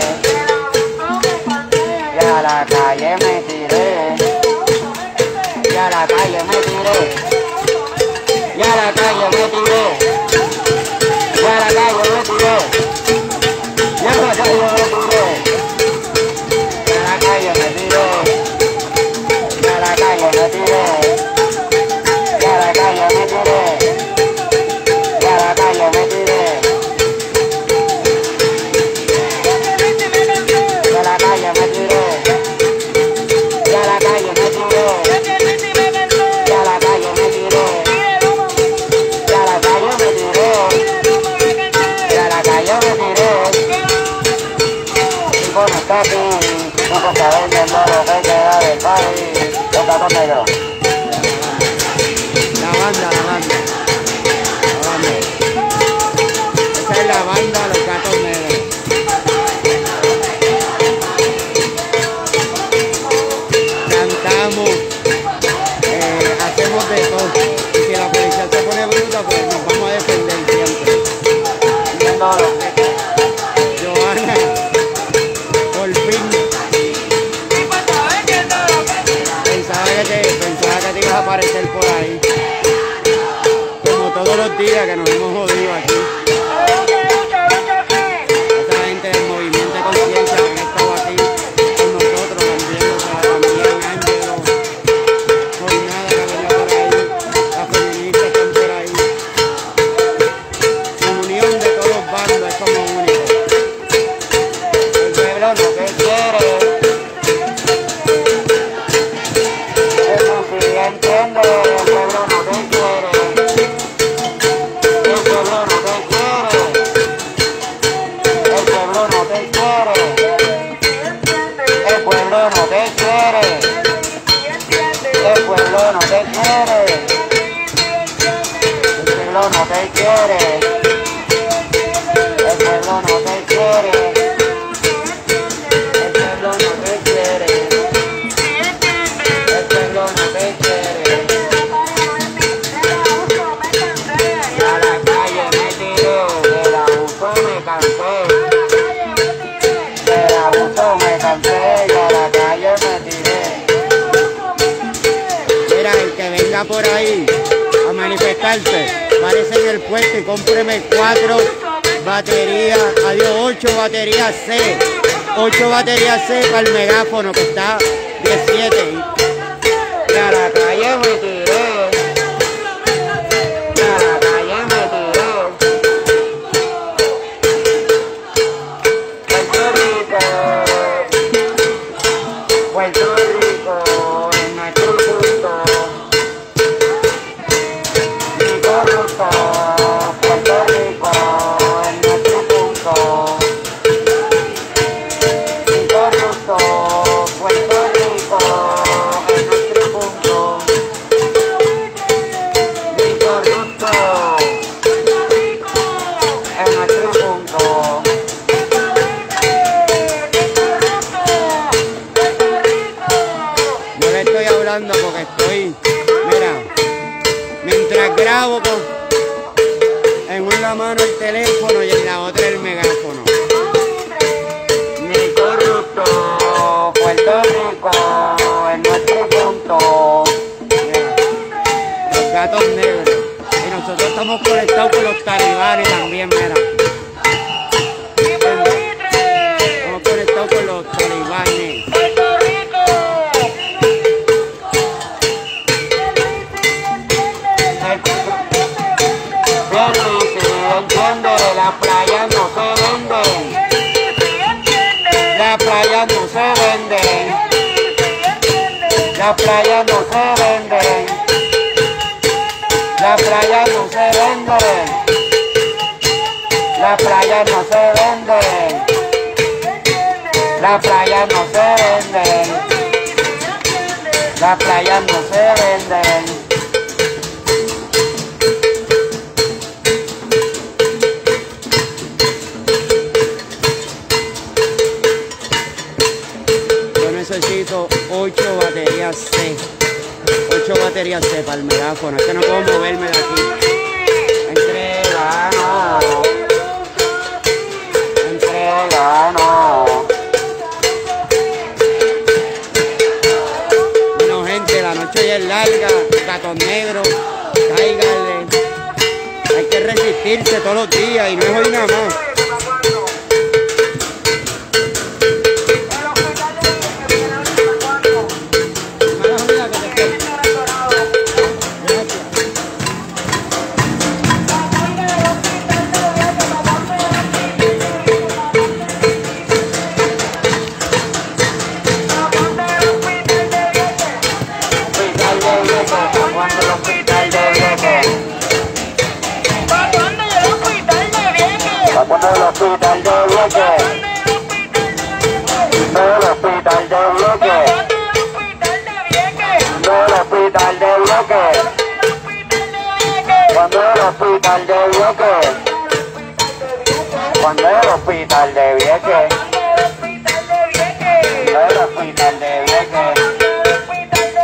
Y a la calle me tiré. Y a la calle me tiré. Y a la calle me tiré. Y a la calle me tiré. Y a la calle me tiré. Y a la calle me tiré. Y a la calle me tiré. Y a la calle me tiré. Y a la calle me tiré. Y a la calle me tiré. Y a la calle me tiré. Y a la calle me tiré. peleamos, hacemos de todo. Y si la policía se pone bruta, pues nos vamos a defender siempre. Johanna, por fin. Pensaba que te ibas a aparecer por ahí. Como todos los días que nos hemos jodido aquí. Esa gente del movimiento de conciencia que han estado aquí con nosotros, también Ángelo, Jornada que venía por ahí, las feministas están por ahí. La unión de todos los bandos es como único. El pueblo no te quiere. Entiende, el pueblo no te quiere. El pueblo no te quiere. El pueblo no te quiere. El pueblo no te quiere. El pueblo no te quiere. El pueblo no te quiere. El pueblo no te quiere. El pueblo no te quiere. El pueblo no te quiere. A la calle me tiré, del abuso me cansé. Del abuso me cansé y a la calle me tiré. Mira, el que venga por ahí a manifestarse, párese en el puesto y cómpreme 4 baterías, 8 baterías C. 8 baterías C para el megáfono que está 17. Y a la calle me tiré. Y a la calle me tiré. Puerto Rico es nuestro punto. Ni corrupto, Puerto Rico es nuestro punto. Ni corrupto, Puerto Rico es nuestro punto. Ni corrupto es nuestro punto. No le estoy hablando porque estoy, mira, mientras grabo en una mano el teléfono y en la otra el megáfono. Ni corrupto, Puerto Rico es nuestro punto. Mira, los gatos negros. Y nosotros estamos conectados con los talibanes también, mira. Estamos conectados con los talibanes. Entiende, las playas no se venden. Las playas no se venden. Las playas no se venden. Las playas no se venden. Las playas no se venden. Las playas no se venden. Las playas no se venden. Necesito 8 baterías C. 8 baterías C para el megáfono. Es que no puedo moverme de aquí. Entrega, no. Entrega, no. Bueno, gente, la noche ya es larga. Gatos negros. Cáiganle. Hay que resistirse todos los días y no es hoy nada más. Del hospital de Vieques. Del hospital de Vieques. Del hospital de Vieques. Cuando el hospital de Vieques. Cuando el hospital de Vieques. El hospital de Vieques.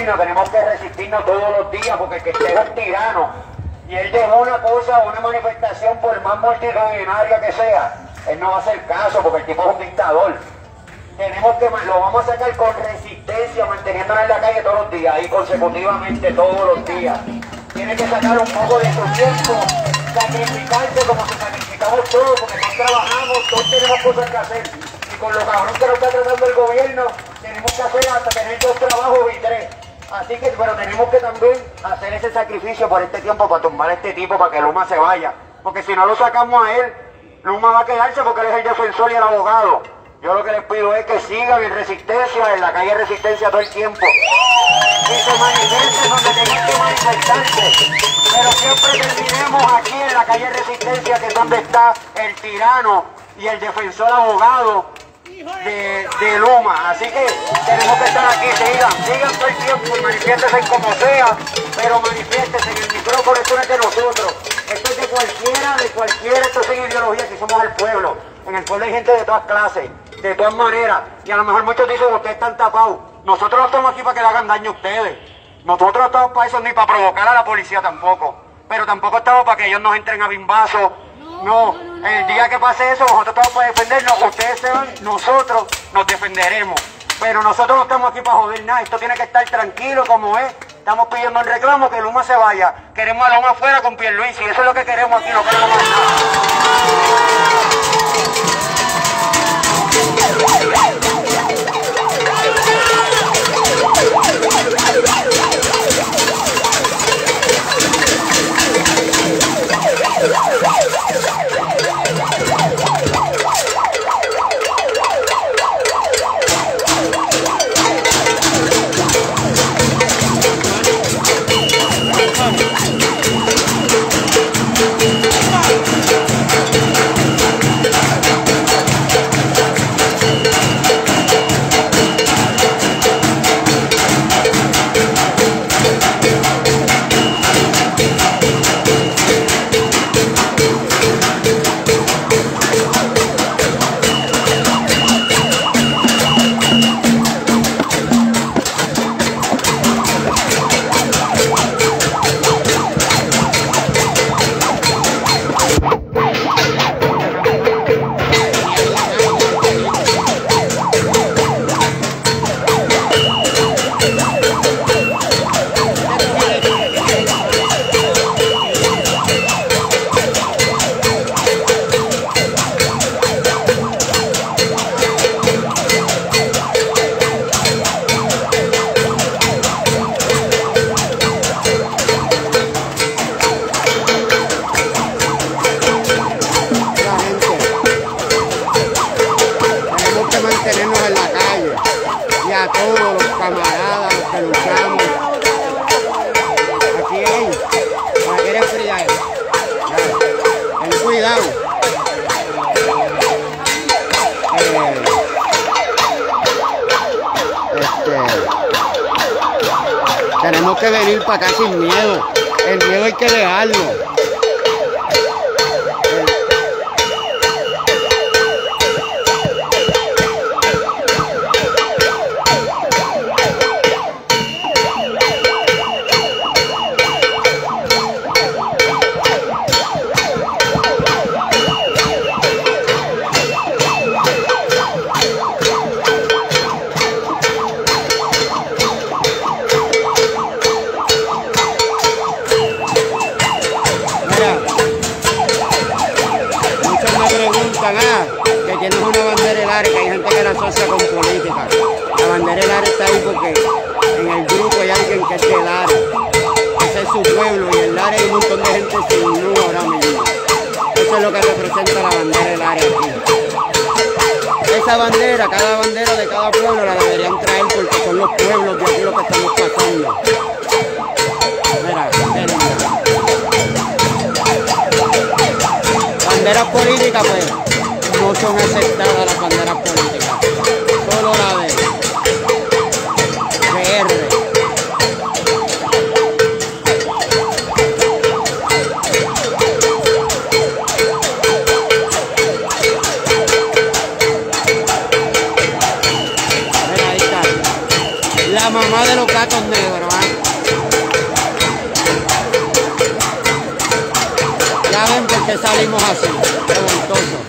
camino, tenemos que resistirnos todos los días porque el que esté es un tirano. Y él dejó una cosa, una manifestación, por más multitudinaria que sea, él no va a hacer caso porque el tipo es un dictador. Tenemos que, lo vamos a sacar con resistencia, manteniéndonos en la calle todos los días y consecutivamente todos los días. Tiene que sacar un poco de su tiempo, sacrificarse como se sacrificamos todos, porque todos trabajamos, todos tenemos cosas que hacer. Y con lo cabrón que nos está tratando el gobierno, tenemos que hacer hasta tener 2 trabajos y 3. Así que, pero tenemos que también hacer ese sacrificio por este tiempo para tumbar a este tipo, para que Luma se vaya. Porque si no lo sacamos a él, Luma va a quedarse porque él es el defensor y el abogado. Yo lo que les pido es que sigan en resistencia, en la calle Resistencia todo el tiempo. Y se manifiesten donde tengan que manifestarse. Pero siempre terminemos aquí en la calle Resistencia, que es donde está el tirano y el defensor abogado de Luma. Así que tenemos que estar aquí, sigan todo el tiempo y manifiéstense como sea, pero manifiéstense, el micrófono esto no es de nosotros, esto es de cualquiera, esto sin ideología, que somos el pueblo. En el pueblo hay gente de todas clases, de todas maneras, y a lo mejor muchos dicen, ustedes están tapados. Nosotros no estamos aquí para que le hagan daño a ustedes, nosotros no estamos para eso ni para provocar a la policía tampoco, pero tampoco estamos para que ellos nos entren a bimbazos. No, el día que pase eso, nosotros estamos para defendernos, ustedes se van, nosotros nos defenderemos. Pero nosotros no estamos aquí para joder nada, esto tiene que estar tranquilo como es. Estamos pidiendo en reclamo que Luma se vaya. Queremos a Luma afuera con Pierluisi, eso es lo que queremos aquí, no queremos más nada. Tenemos que venir para acá sin miedo. El miedo hay que dejarlo. Que tienes una bandera del área, que hay gente que la asocia con política. La bandera del área está ahí porque en el grupo hay alguien que es del área. Ese es su pueblo y el área hay un montón de gente sin luz ahora mismo. Eso es lo que representa la bandera del área aquí. Esa bandera, cada bandera de cada pueblo la deberían traer porque son los pueblos de aquí lo que estamos pasando. Mira, qué linda. Banderas políticas, pues, no son aceptadas las banderas políticas. Solo la de PR. Mira, ahí está. La mamá de los gatos negros. salimos así, revoltosos.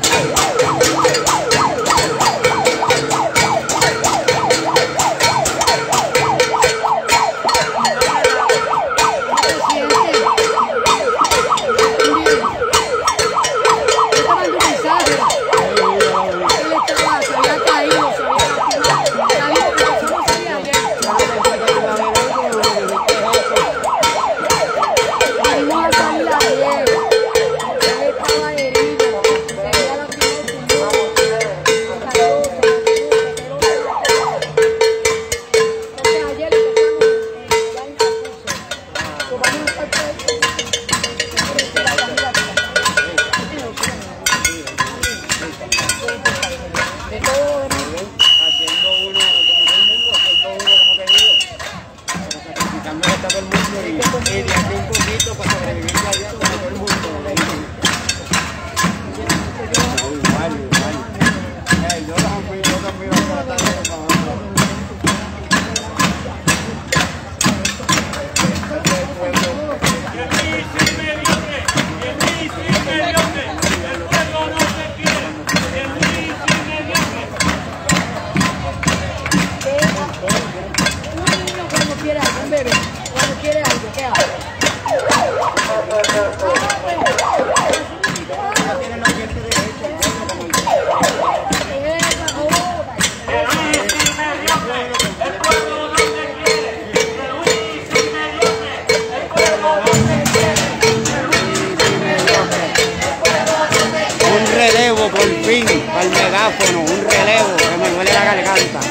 Al megáfono, un relevo que me duele la garganta.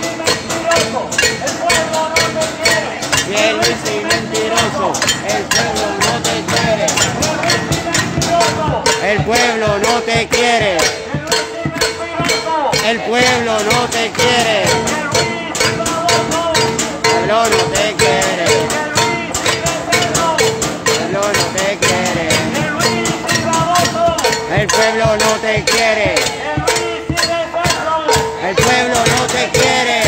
Bien, Luis y mentiroso, el pueblo no te quiere. El pueblo no te quiere. El pueblo no te quiere. El pueblo no te quiere. El pueblo no te quiere. El pueblo no te quiere. El pueblo no te quiere.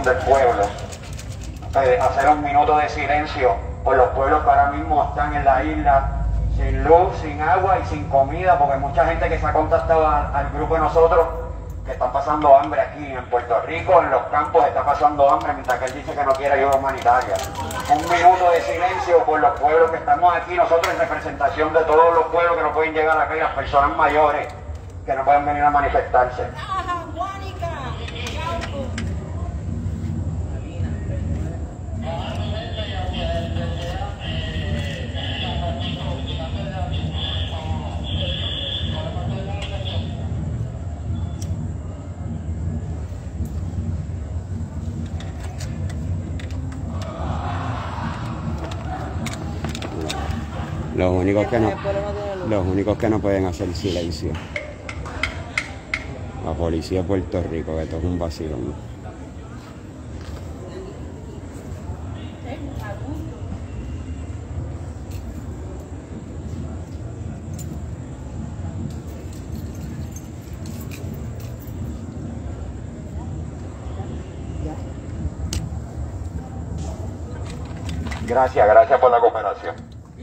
representación del pueblo, hacer un minuto de silencio por los pueblos que ahora mismo están en la isla sin luz, sin agua y sin comida, porque hay mucha gente que se ha contactado al grupo de nosotros que están pasando hambre aquí en Puerto Rico, en los campos está pasando hambre, mientras que él dice que no quiere ayuda humanitaria. Un minuto de silencio por los pueblos que estamos aquí, nosotros en representación de todos los pueblos que no pueden llegar acá y las personas mayores que no pueden venir a manifestarse. Los únicos que no pueden hacer silencio. La policía de Puerto Rico, que esto es un vacilón. Gracias por la cooperación.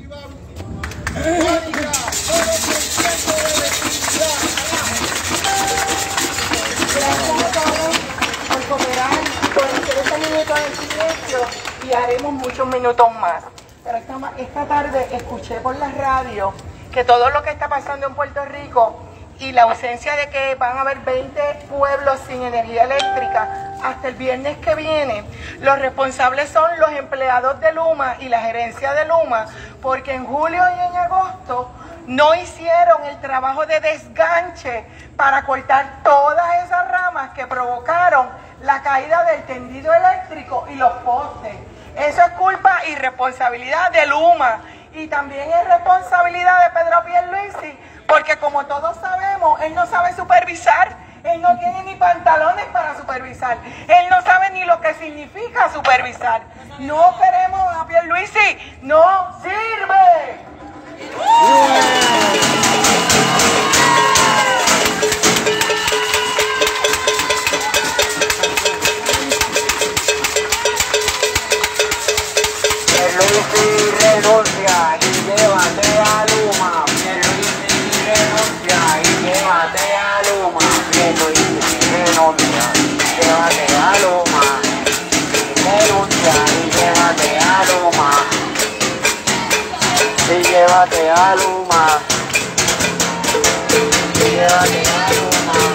Gracias a todos por cooperar, por hacer este minuto de silencio y haremos muchos minutos más. Pero esta tarde escuché por la radio que todo lo que está pasando en Puerto Rico y la ausencia de que van a haber 20 pueblos sin energía eléctrica hasta el viernes que viene, los responsables son los empleados de Luma y la gerencia de Luma, porque en julio y en agosto no hicieron el trabajo de desganche para cortar todas esas ramas que provocaron la caída del tendido eléctrico y los postes. Eso es culpa y responsabilidad de Luma, y también es responsabilidad de Pedro Pierluisi, porque como todos sabemos, él no sabe supervisar, él no tiene ni pantalones para supervisar, él no sabe ni lo que significa supervisar. No queremos a Pierluisi, no sirve. Pierluisi renuncia y llévate a Luma. Pierluisi renuncia y llévate a Luma. Pierluisi renuncia y llévate a Luma. Renuncia y llévate a Luma. Y llévate a Luma. Y llévate a Luma.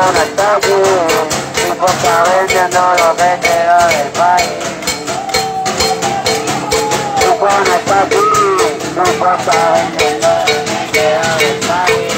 no está aquí, mi compa vendiendo lo que queda del país. Chico no está aquí, mi compa vendiendo lo que queda del país.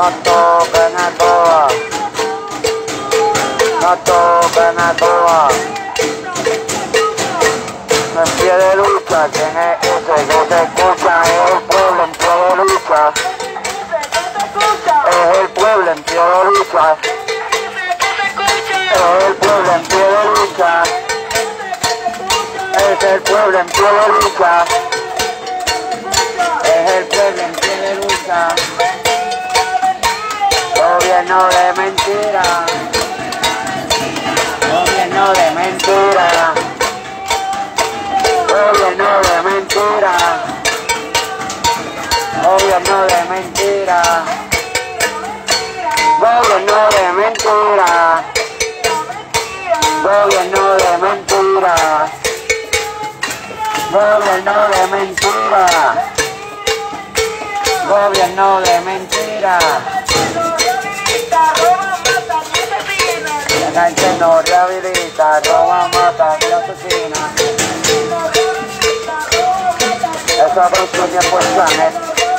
No toquen a todas. No toquen a todas. En pie de lucha, ¿quién es ese que se escucha? Es el pueblo en pie de lucha. Es el pueblo en pie de lucha. Es el pueblo en pie de lucha. Es el pueblo en pie de lucha. Es el pueblo en pie de lucha. Gobierno de mentira. Gobierno de mentira. Gobierno de mentira. Gobierno de mentira. Gobierno de mentira. Gobierno de mentira. Gobierno de mentira. Gobierno de mentira. La gente no rehabilita, roba, mata y asesina. Esa producción es por Chanet.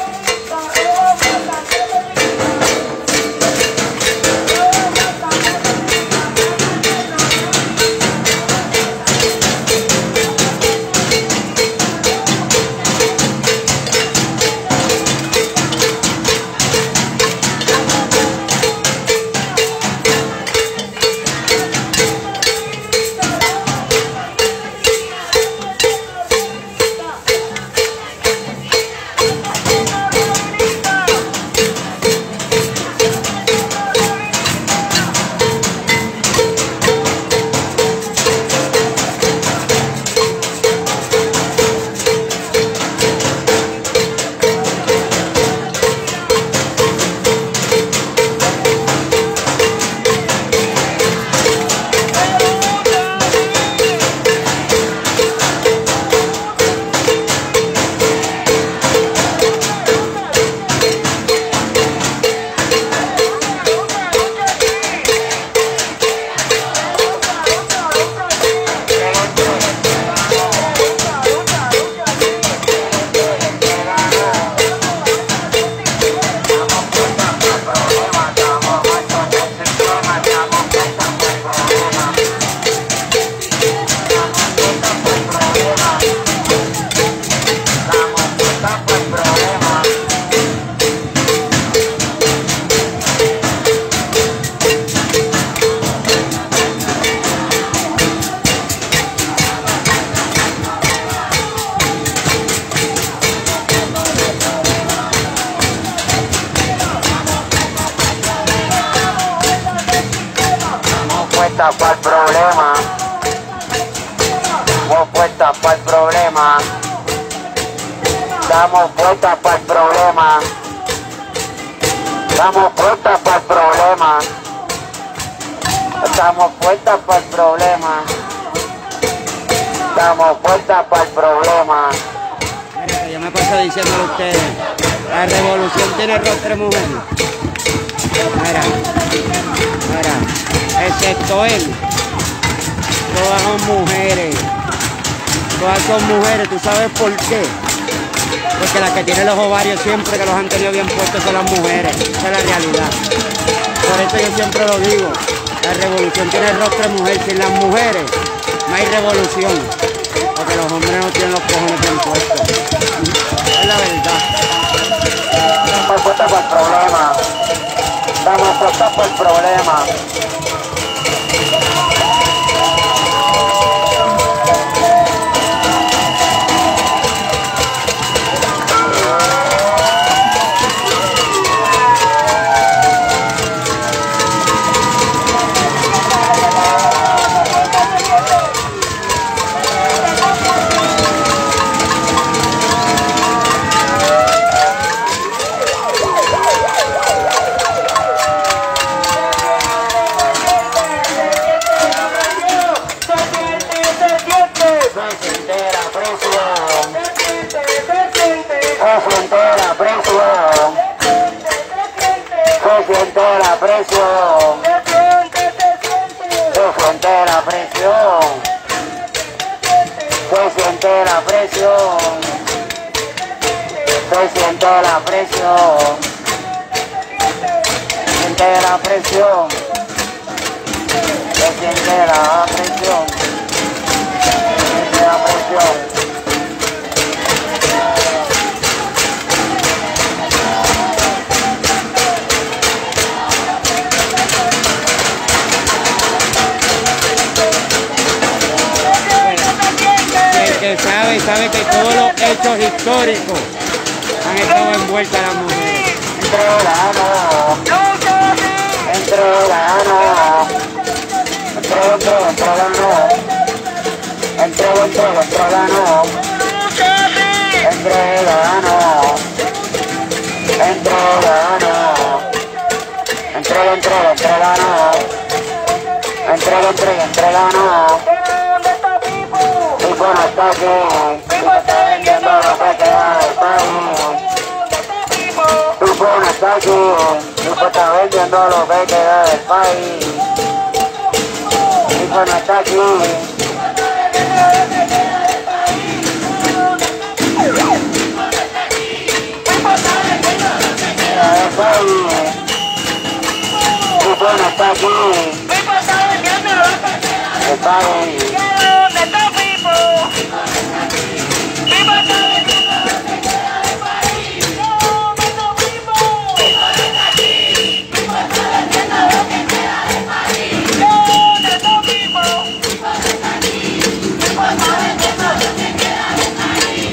Para el problema, damos vuelta para el problema, damos vuelta para el problema, damos vuelta para el problema, damos vuelta para el problema, damos vuelta para el problema. Mira, que yo me paso diciéndole a ustedes, la revolución tiene rostro de mujer. Mira, excepto él, todas son mujeres. Todas son mujeres, ¿tú sabes por qué? Porque las que tienen los ovarios siempre que los han tenido bien puestos son las mujeres. Esa es la realidad. Por eso yo siempre lo digo, la revolución tiene rostro de mujer. Sin las mujeres no hay revolución, porque los hombres no tienen los cojones bien puestos. Es la verdad. Damos vuelta para el problema. Damos vuelta para el problema. Se siente la presión. siente la presión, se siente la presión, se siente la presión. Que sabe que todos los hechos históricos han estado envueltas las mujeres. Pipo no está aquí, Pipo está vendiendo lo que queda del país. Pipo no está aquí, Pipo está vendiendo lo que queda del país. Pipo no está aquí. Pipo no está aquí. Pipo está vendiendo lo que queda del país. ¿Dónde está Pipo? Pipo está vendiendo lo que queda del país. ¿Dónde está Pipo? Pipo no está aquí. Pipo está vendiendo lo que queda del país. ¿Dónde está Pipo? Pipo no está aquí. Pipo está vendiendo lo que queda del país.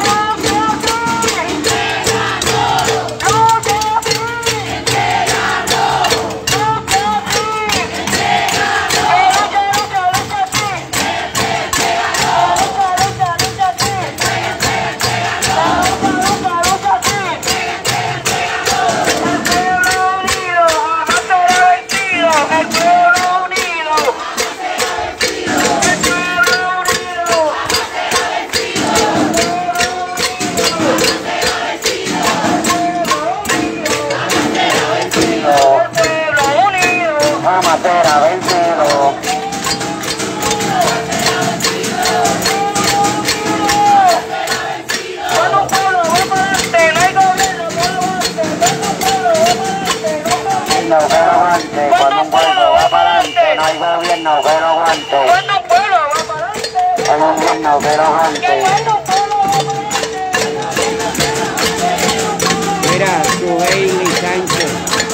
Vamos a ser a vencido. Cuando un pueblo va para adelante, no hay gobierno que lo aguante. Cuando un pueblo va para adelante, no hay gobierno que lo aguante. Cuando un pueblo va para adelante, no hay gobierno que lo aguante. Cuando un pueblo va para adelante, Hay un gobierno que lo aguante. cuando un pueblo va para adelante. Mira, Suheili Sánchez,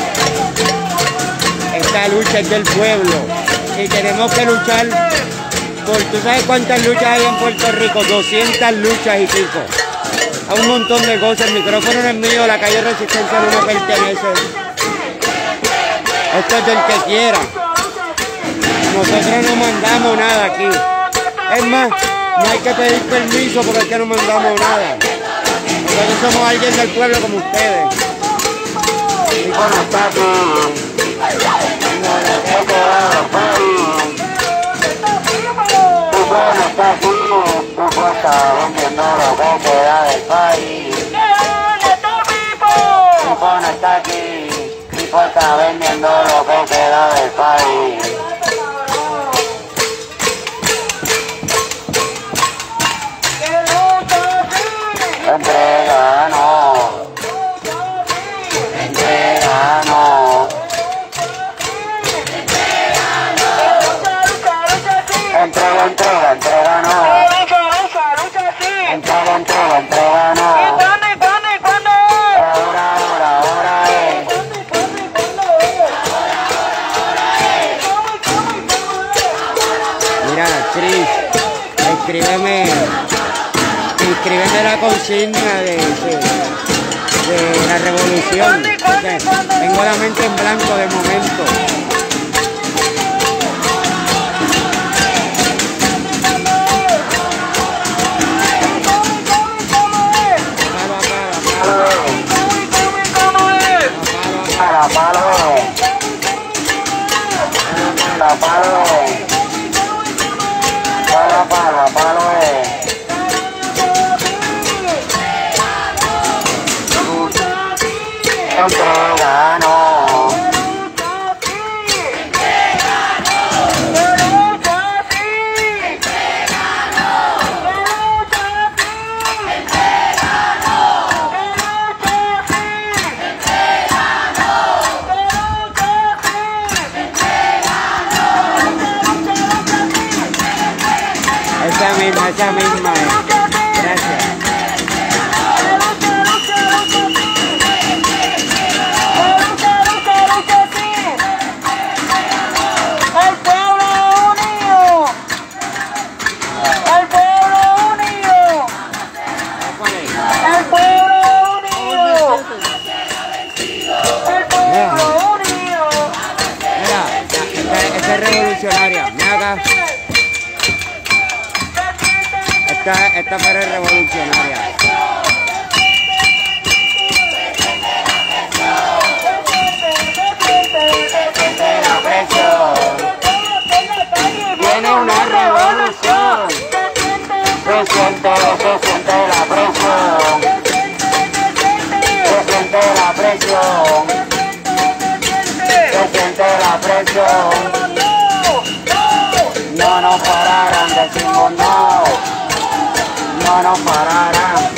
esta lucha es del pueblo y tenemos que luchar por, ¿tú sabes cuántas luchas hay en Puerto Rico? 200 luchas y pico. A un montón de cosas, el micrófono no es mío, la calle Resistencia no me pertenece. Esto es del que quiera. Nosotros no mandamos nada aquí. Es más, no hay que pedir permiso porque es que no mandamos nada. Nosotros somos alguien del pueblo como ustedes. Pipo no está aquí. Pipo no está aquí. Pipo está vendiendo lo que queda del país. Pipo no está aquí. Pipo está vendiendo lo que queda del país. Entrega no. Entrega no. Entrega, entrega, entrega no. Entrega, entrega, entrega no. Ahora, ahora, ahora es. Mira, Cris, escríbeme la consigna de la revolución. Tengo la mente en blanco de momento. La palo es. La palo es. La palo es. Entrega no. misma, esa misma es. Gracias. El pueblo unido. El pueblo unido. ¿Cuál es? El pueblo unido. El pueblo unido. Mira, esta es revolucionaria. Mira acá. Esta feria es revolucionaria. La presión. Viene una revolución. Se siente la presión. Se siente la presión. Se siente la presión. No nos pararán, decimos no. No nos pararán.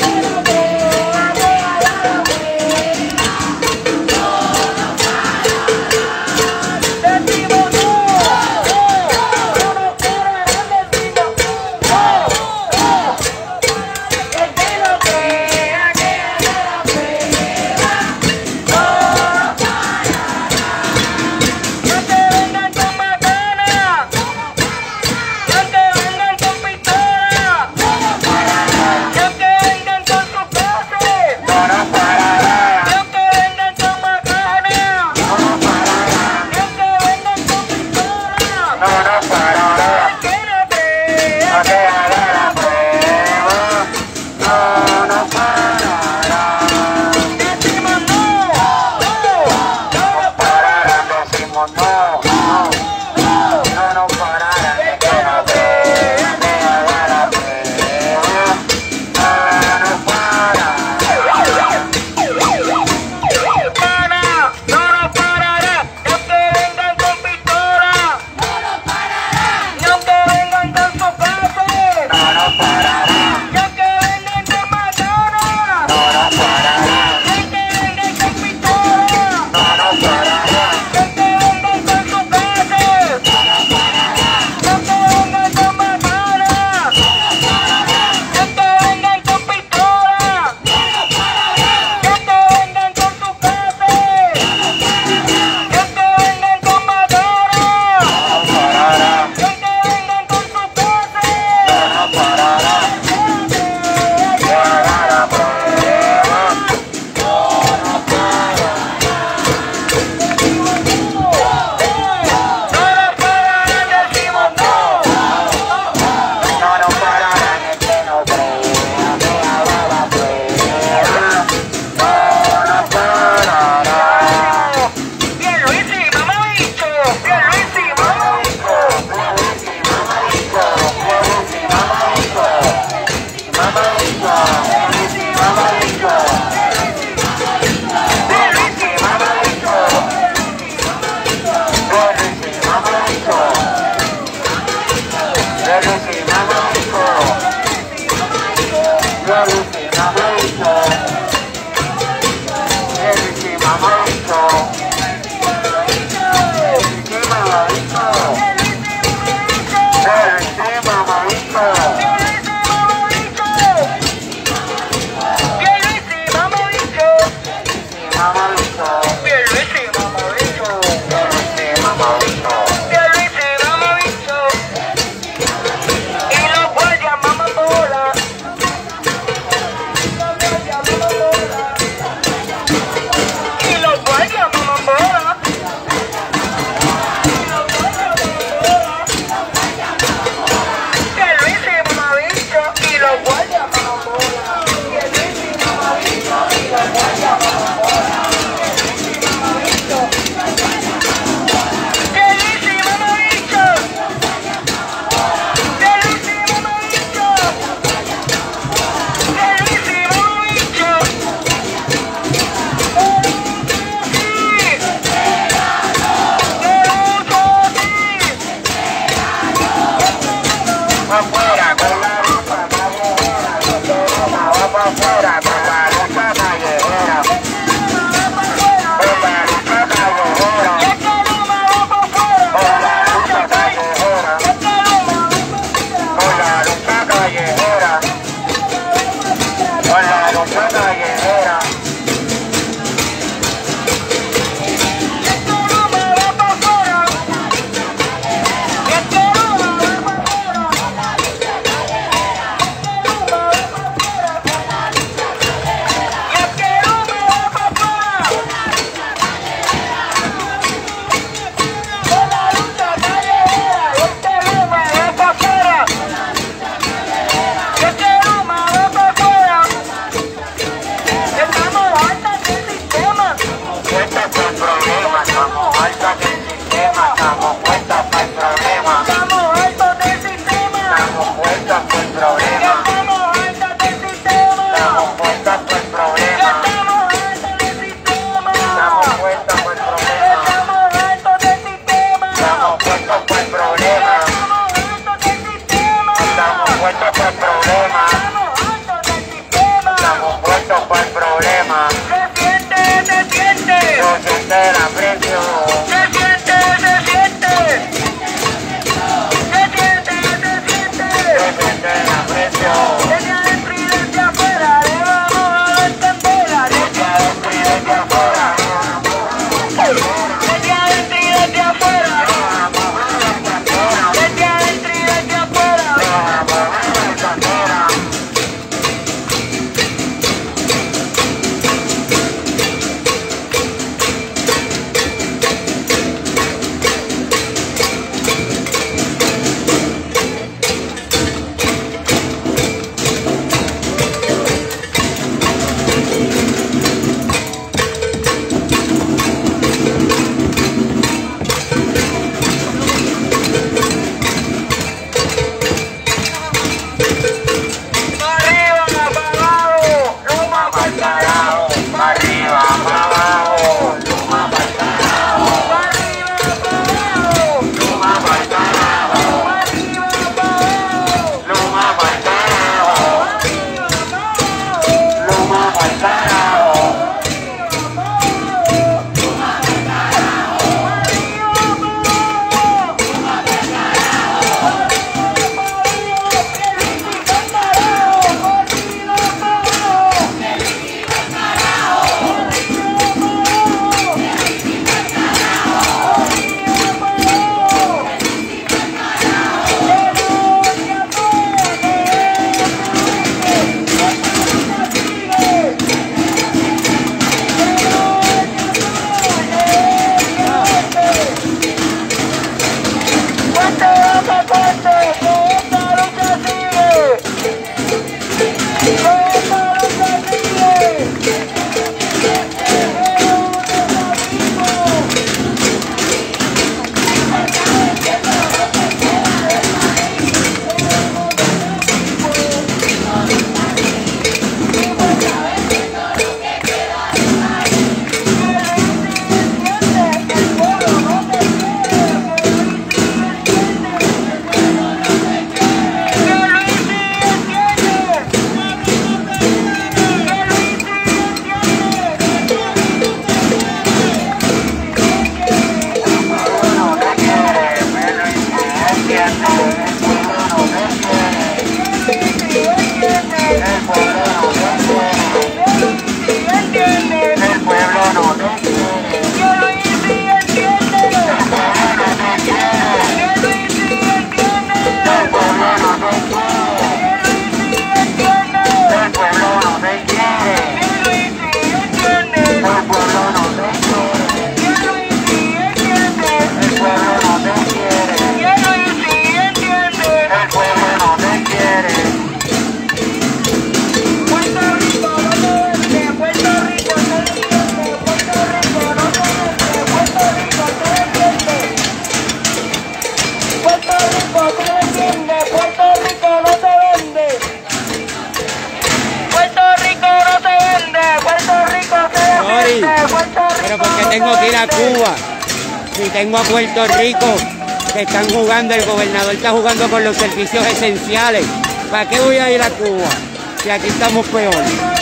a Cuba si tengo a Puerto Rico que están jugando, el gobernador está jugando con los servicios esenciales? ¿Para qué voy a ir a Cuba si aquí estamos peor?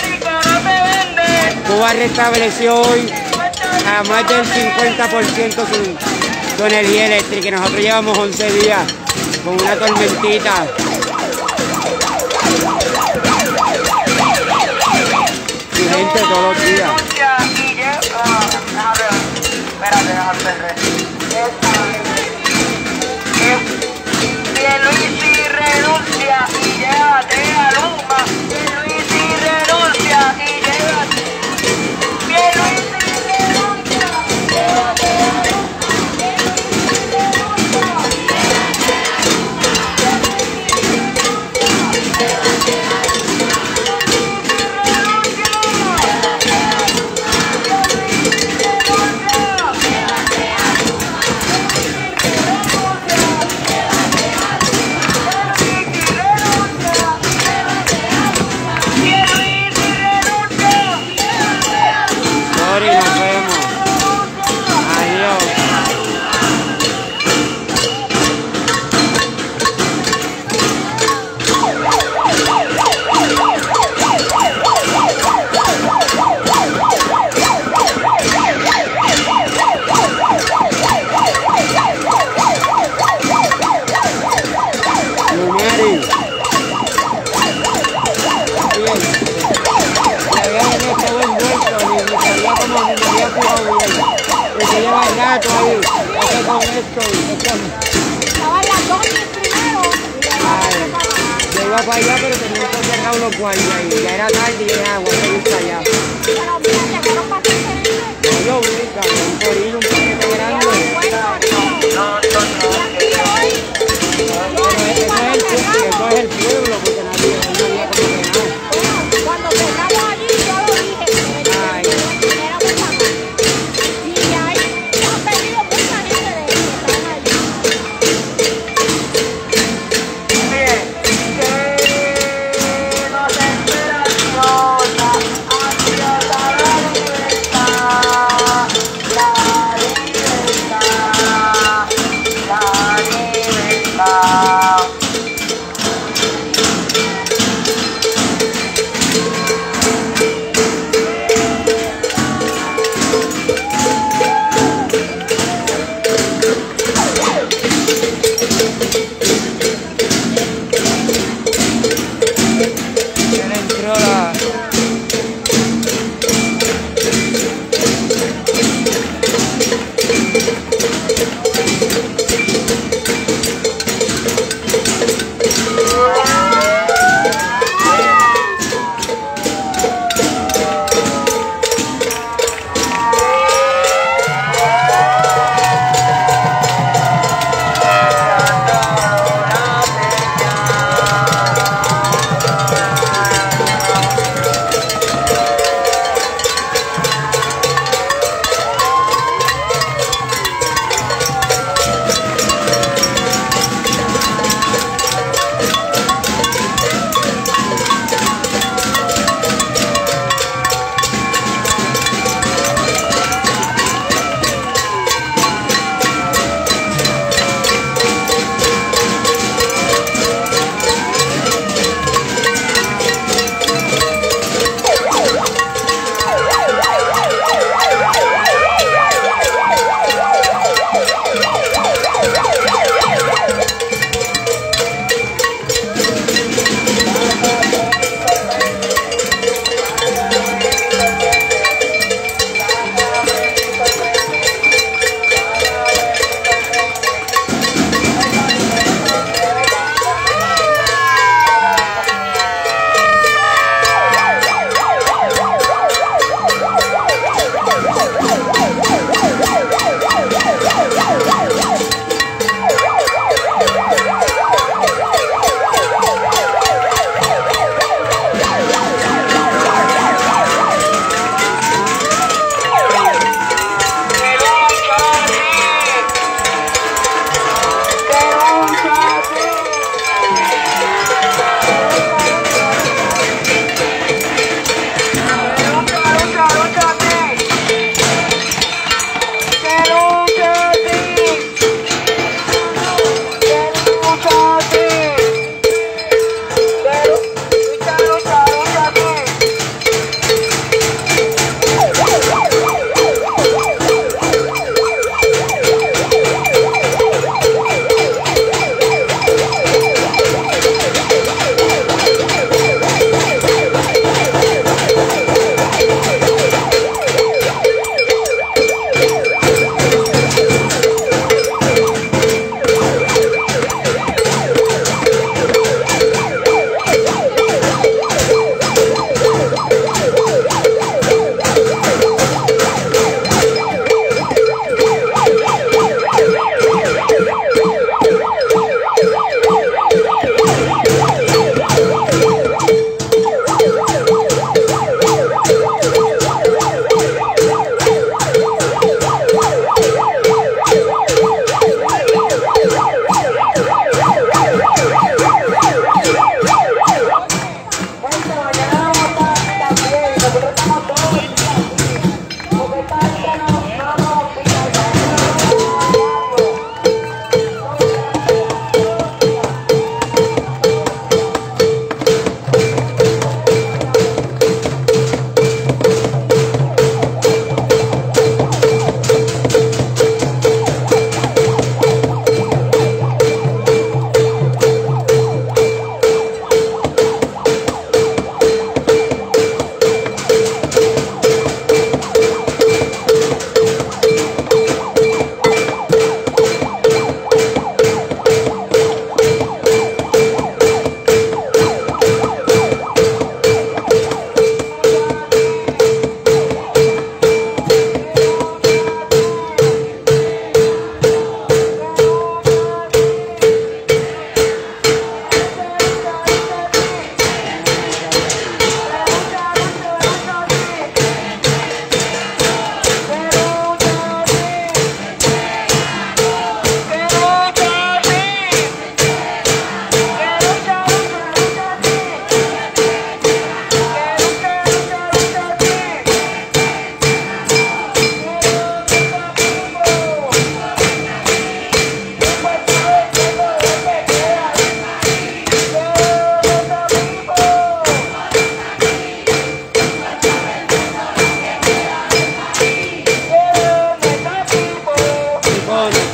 Cuba restableció hoy a más del 50% su energía eléctrica y nosotros llevamos 11 días con una tormentita. Y gente todos los días. Pierluisi renuncia y llévate a Luma. Pierluisi renuncia y llévate. Pierluisi renuncia, llévate a Luma. Nos vemos. Adiós. Lumari. Lleva rato ahí, con esto Estaban las dos primero y yo iba para allá pero tenía que cerrar los guardias y ya era tarde y dije, voy a ir para allá. pero mira, llegaron para ti. Yo vi, un corillo, un paquete grande. Eso es el pueblo, porque nadie había condenado. Cuando llegamos allí, yo lo dije, que era muy bacán. Y ahí han venido mucha gente de ellos, estaban allí. Que no te espera idiota, hacia la libertad, la libertad.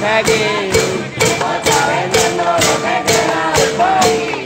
aquí, otra vez viendo lo que queda del país.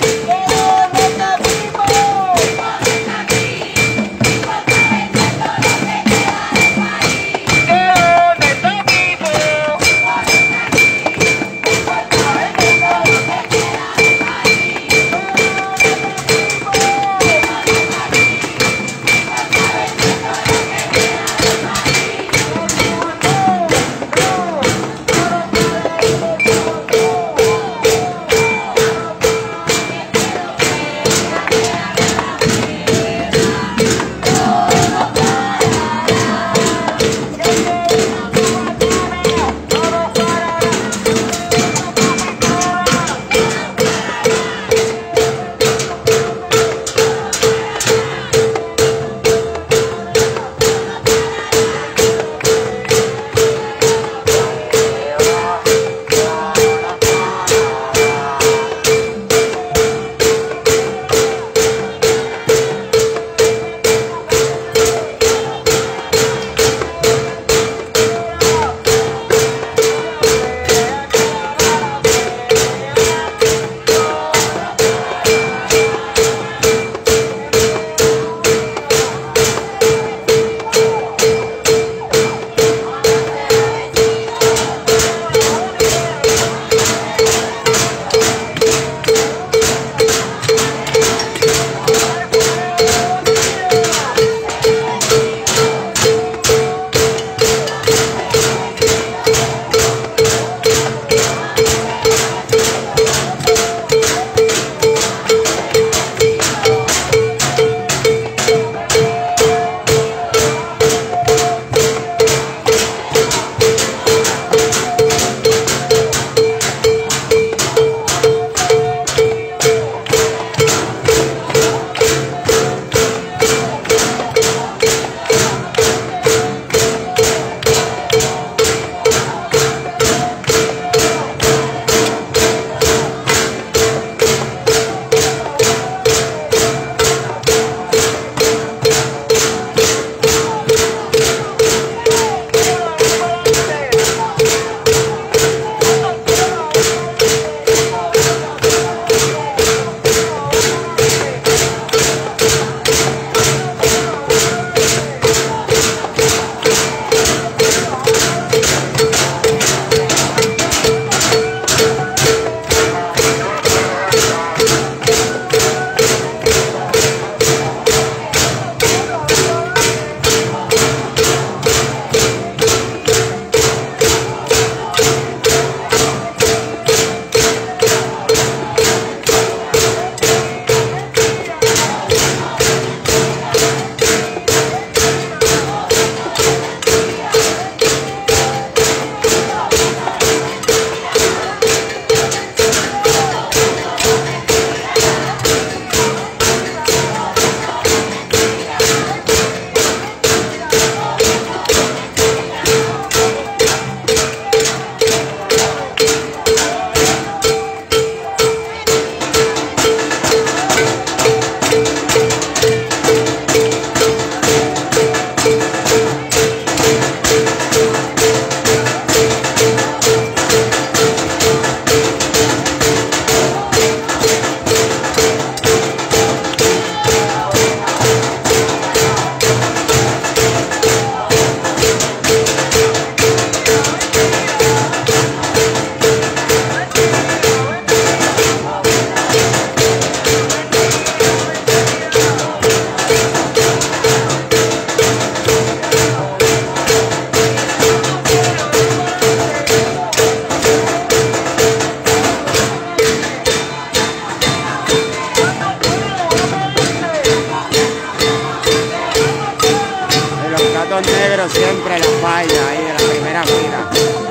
Negro siempre la falla ahí en la primera fila.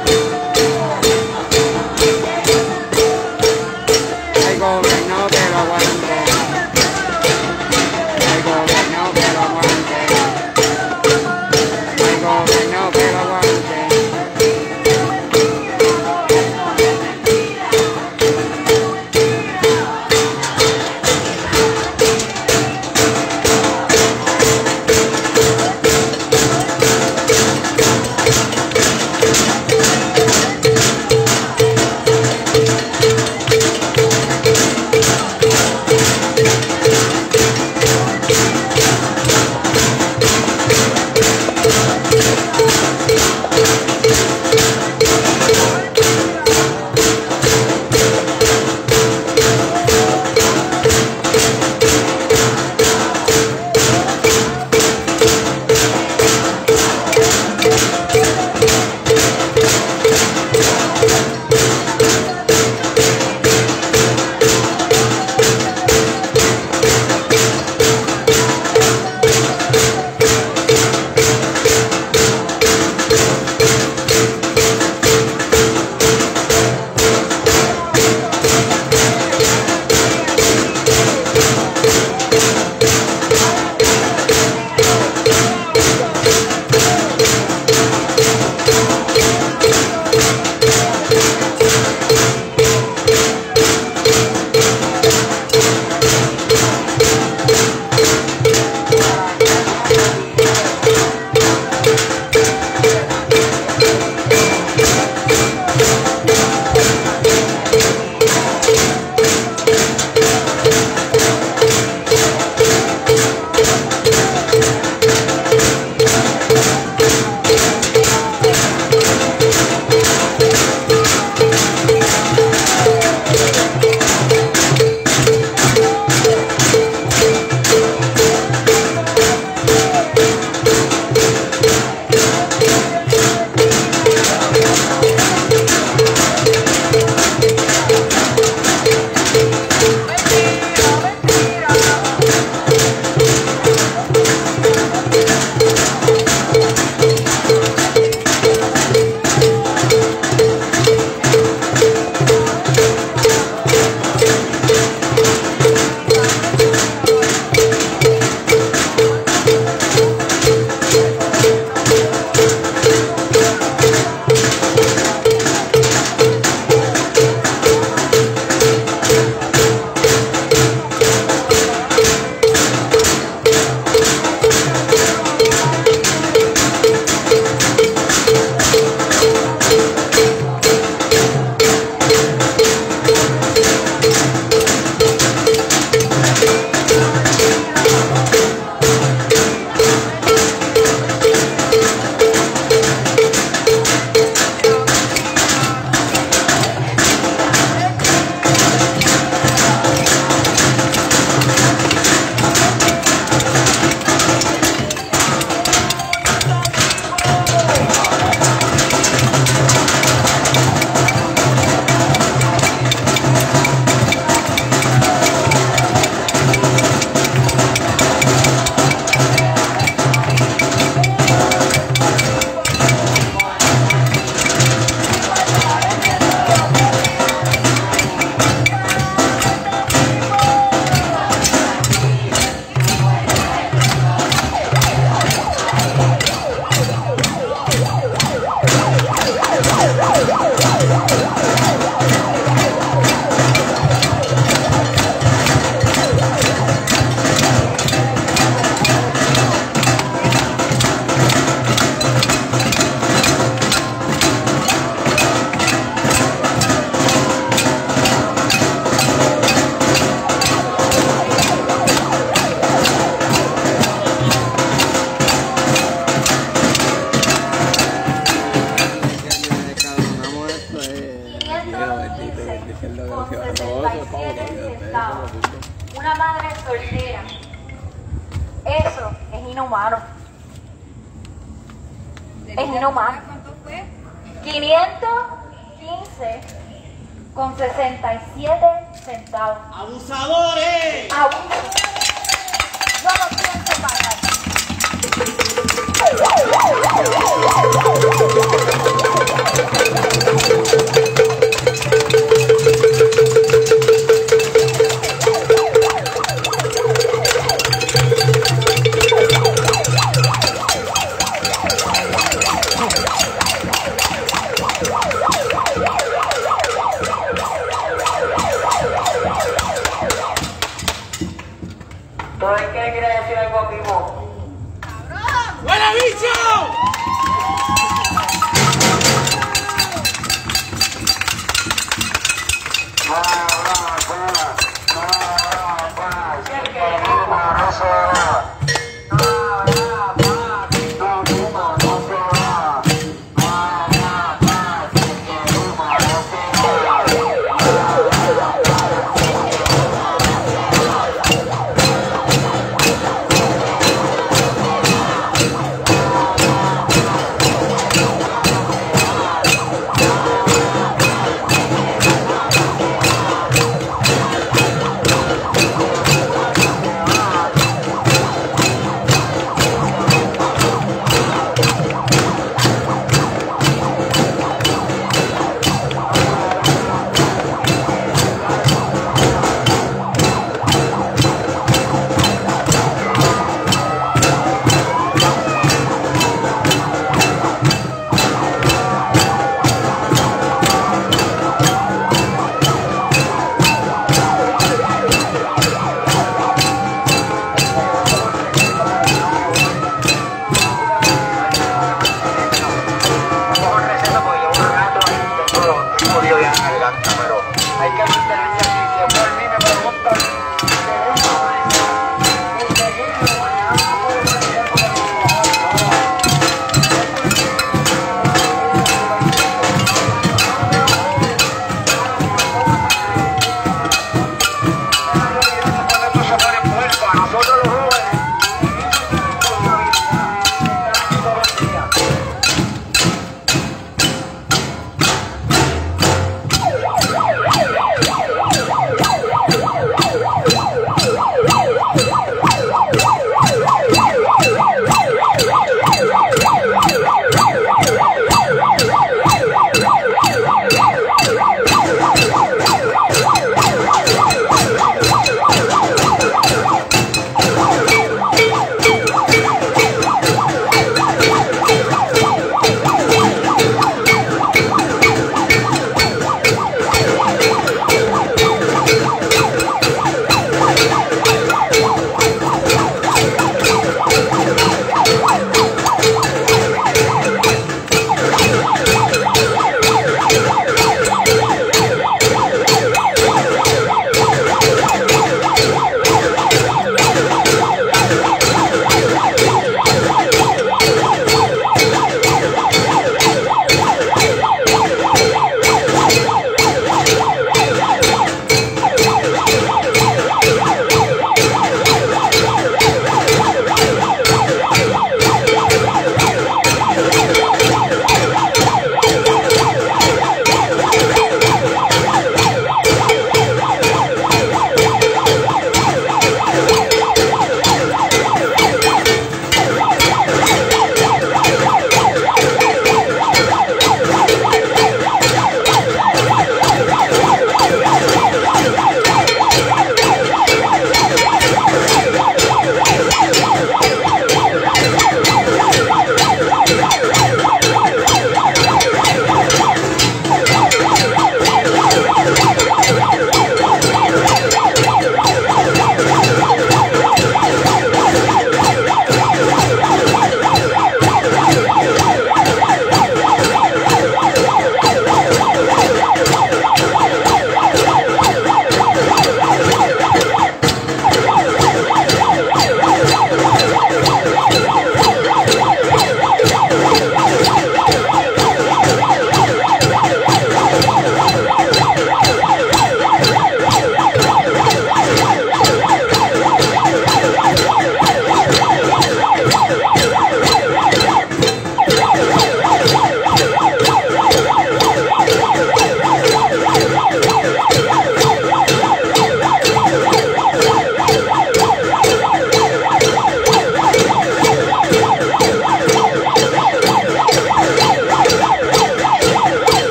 Hay gobierno que lo aguante. Hay gobierno que lo aguante. Hay gobierno que lo aguante. 115,67 centavos. Una madre soltera. Eso es inhumano. Es inhumano. ¿Cuánto fue? 515,67 centavos. ¡Abusadores! Abuso. No lo pienso pagar. ¿Todo el que le quiere decir algo a Pimo? ¡Buena bicho!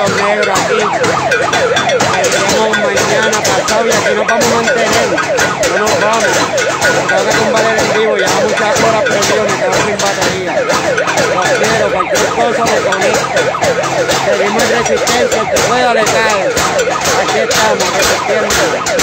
puntos negros aquí. Seguiremos mañana pasado y aquí nos vamos a mantener. No nos vamos. Tengo que tumbar el en vivo, ya muchas horas perdido, me quedo sin batería. Los quiero, cualquier cosa me conecto. Seguimos en resistencia, el que pueda le cae. Aquí estamos, resistiendo.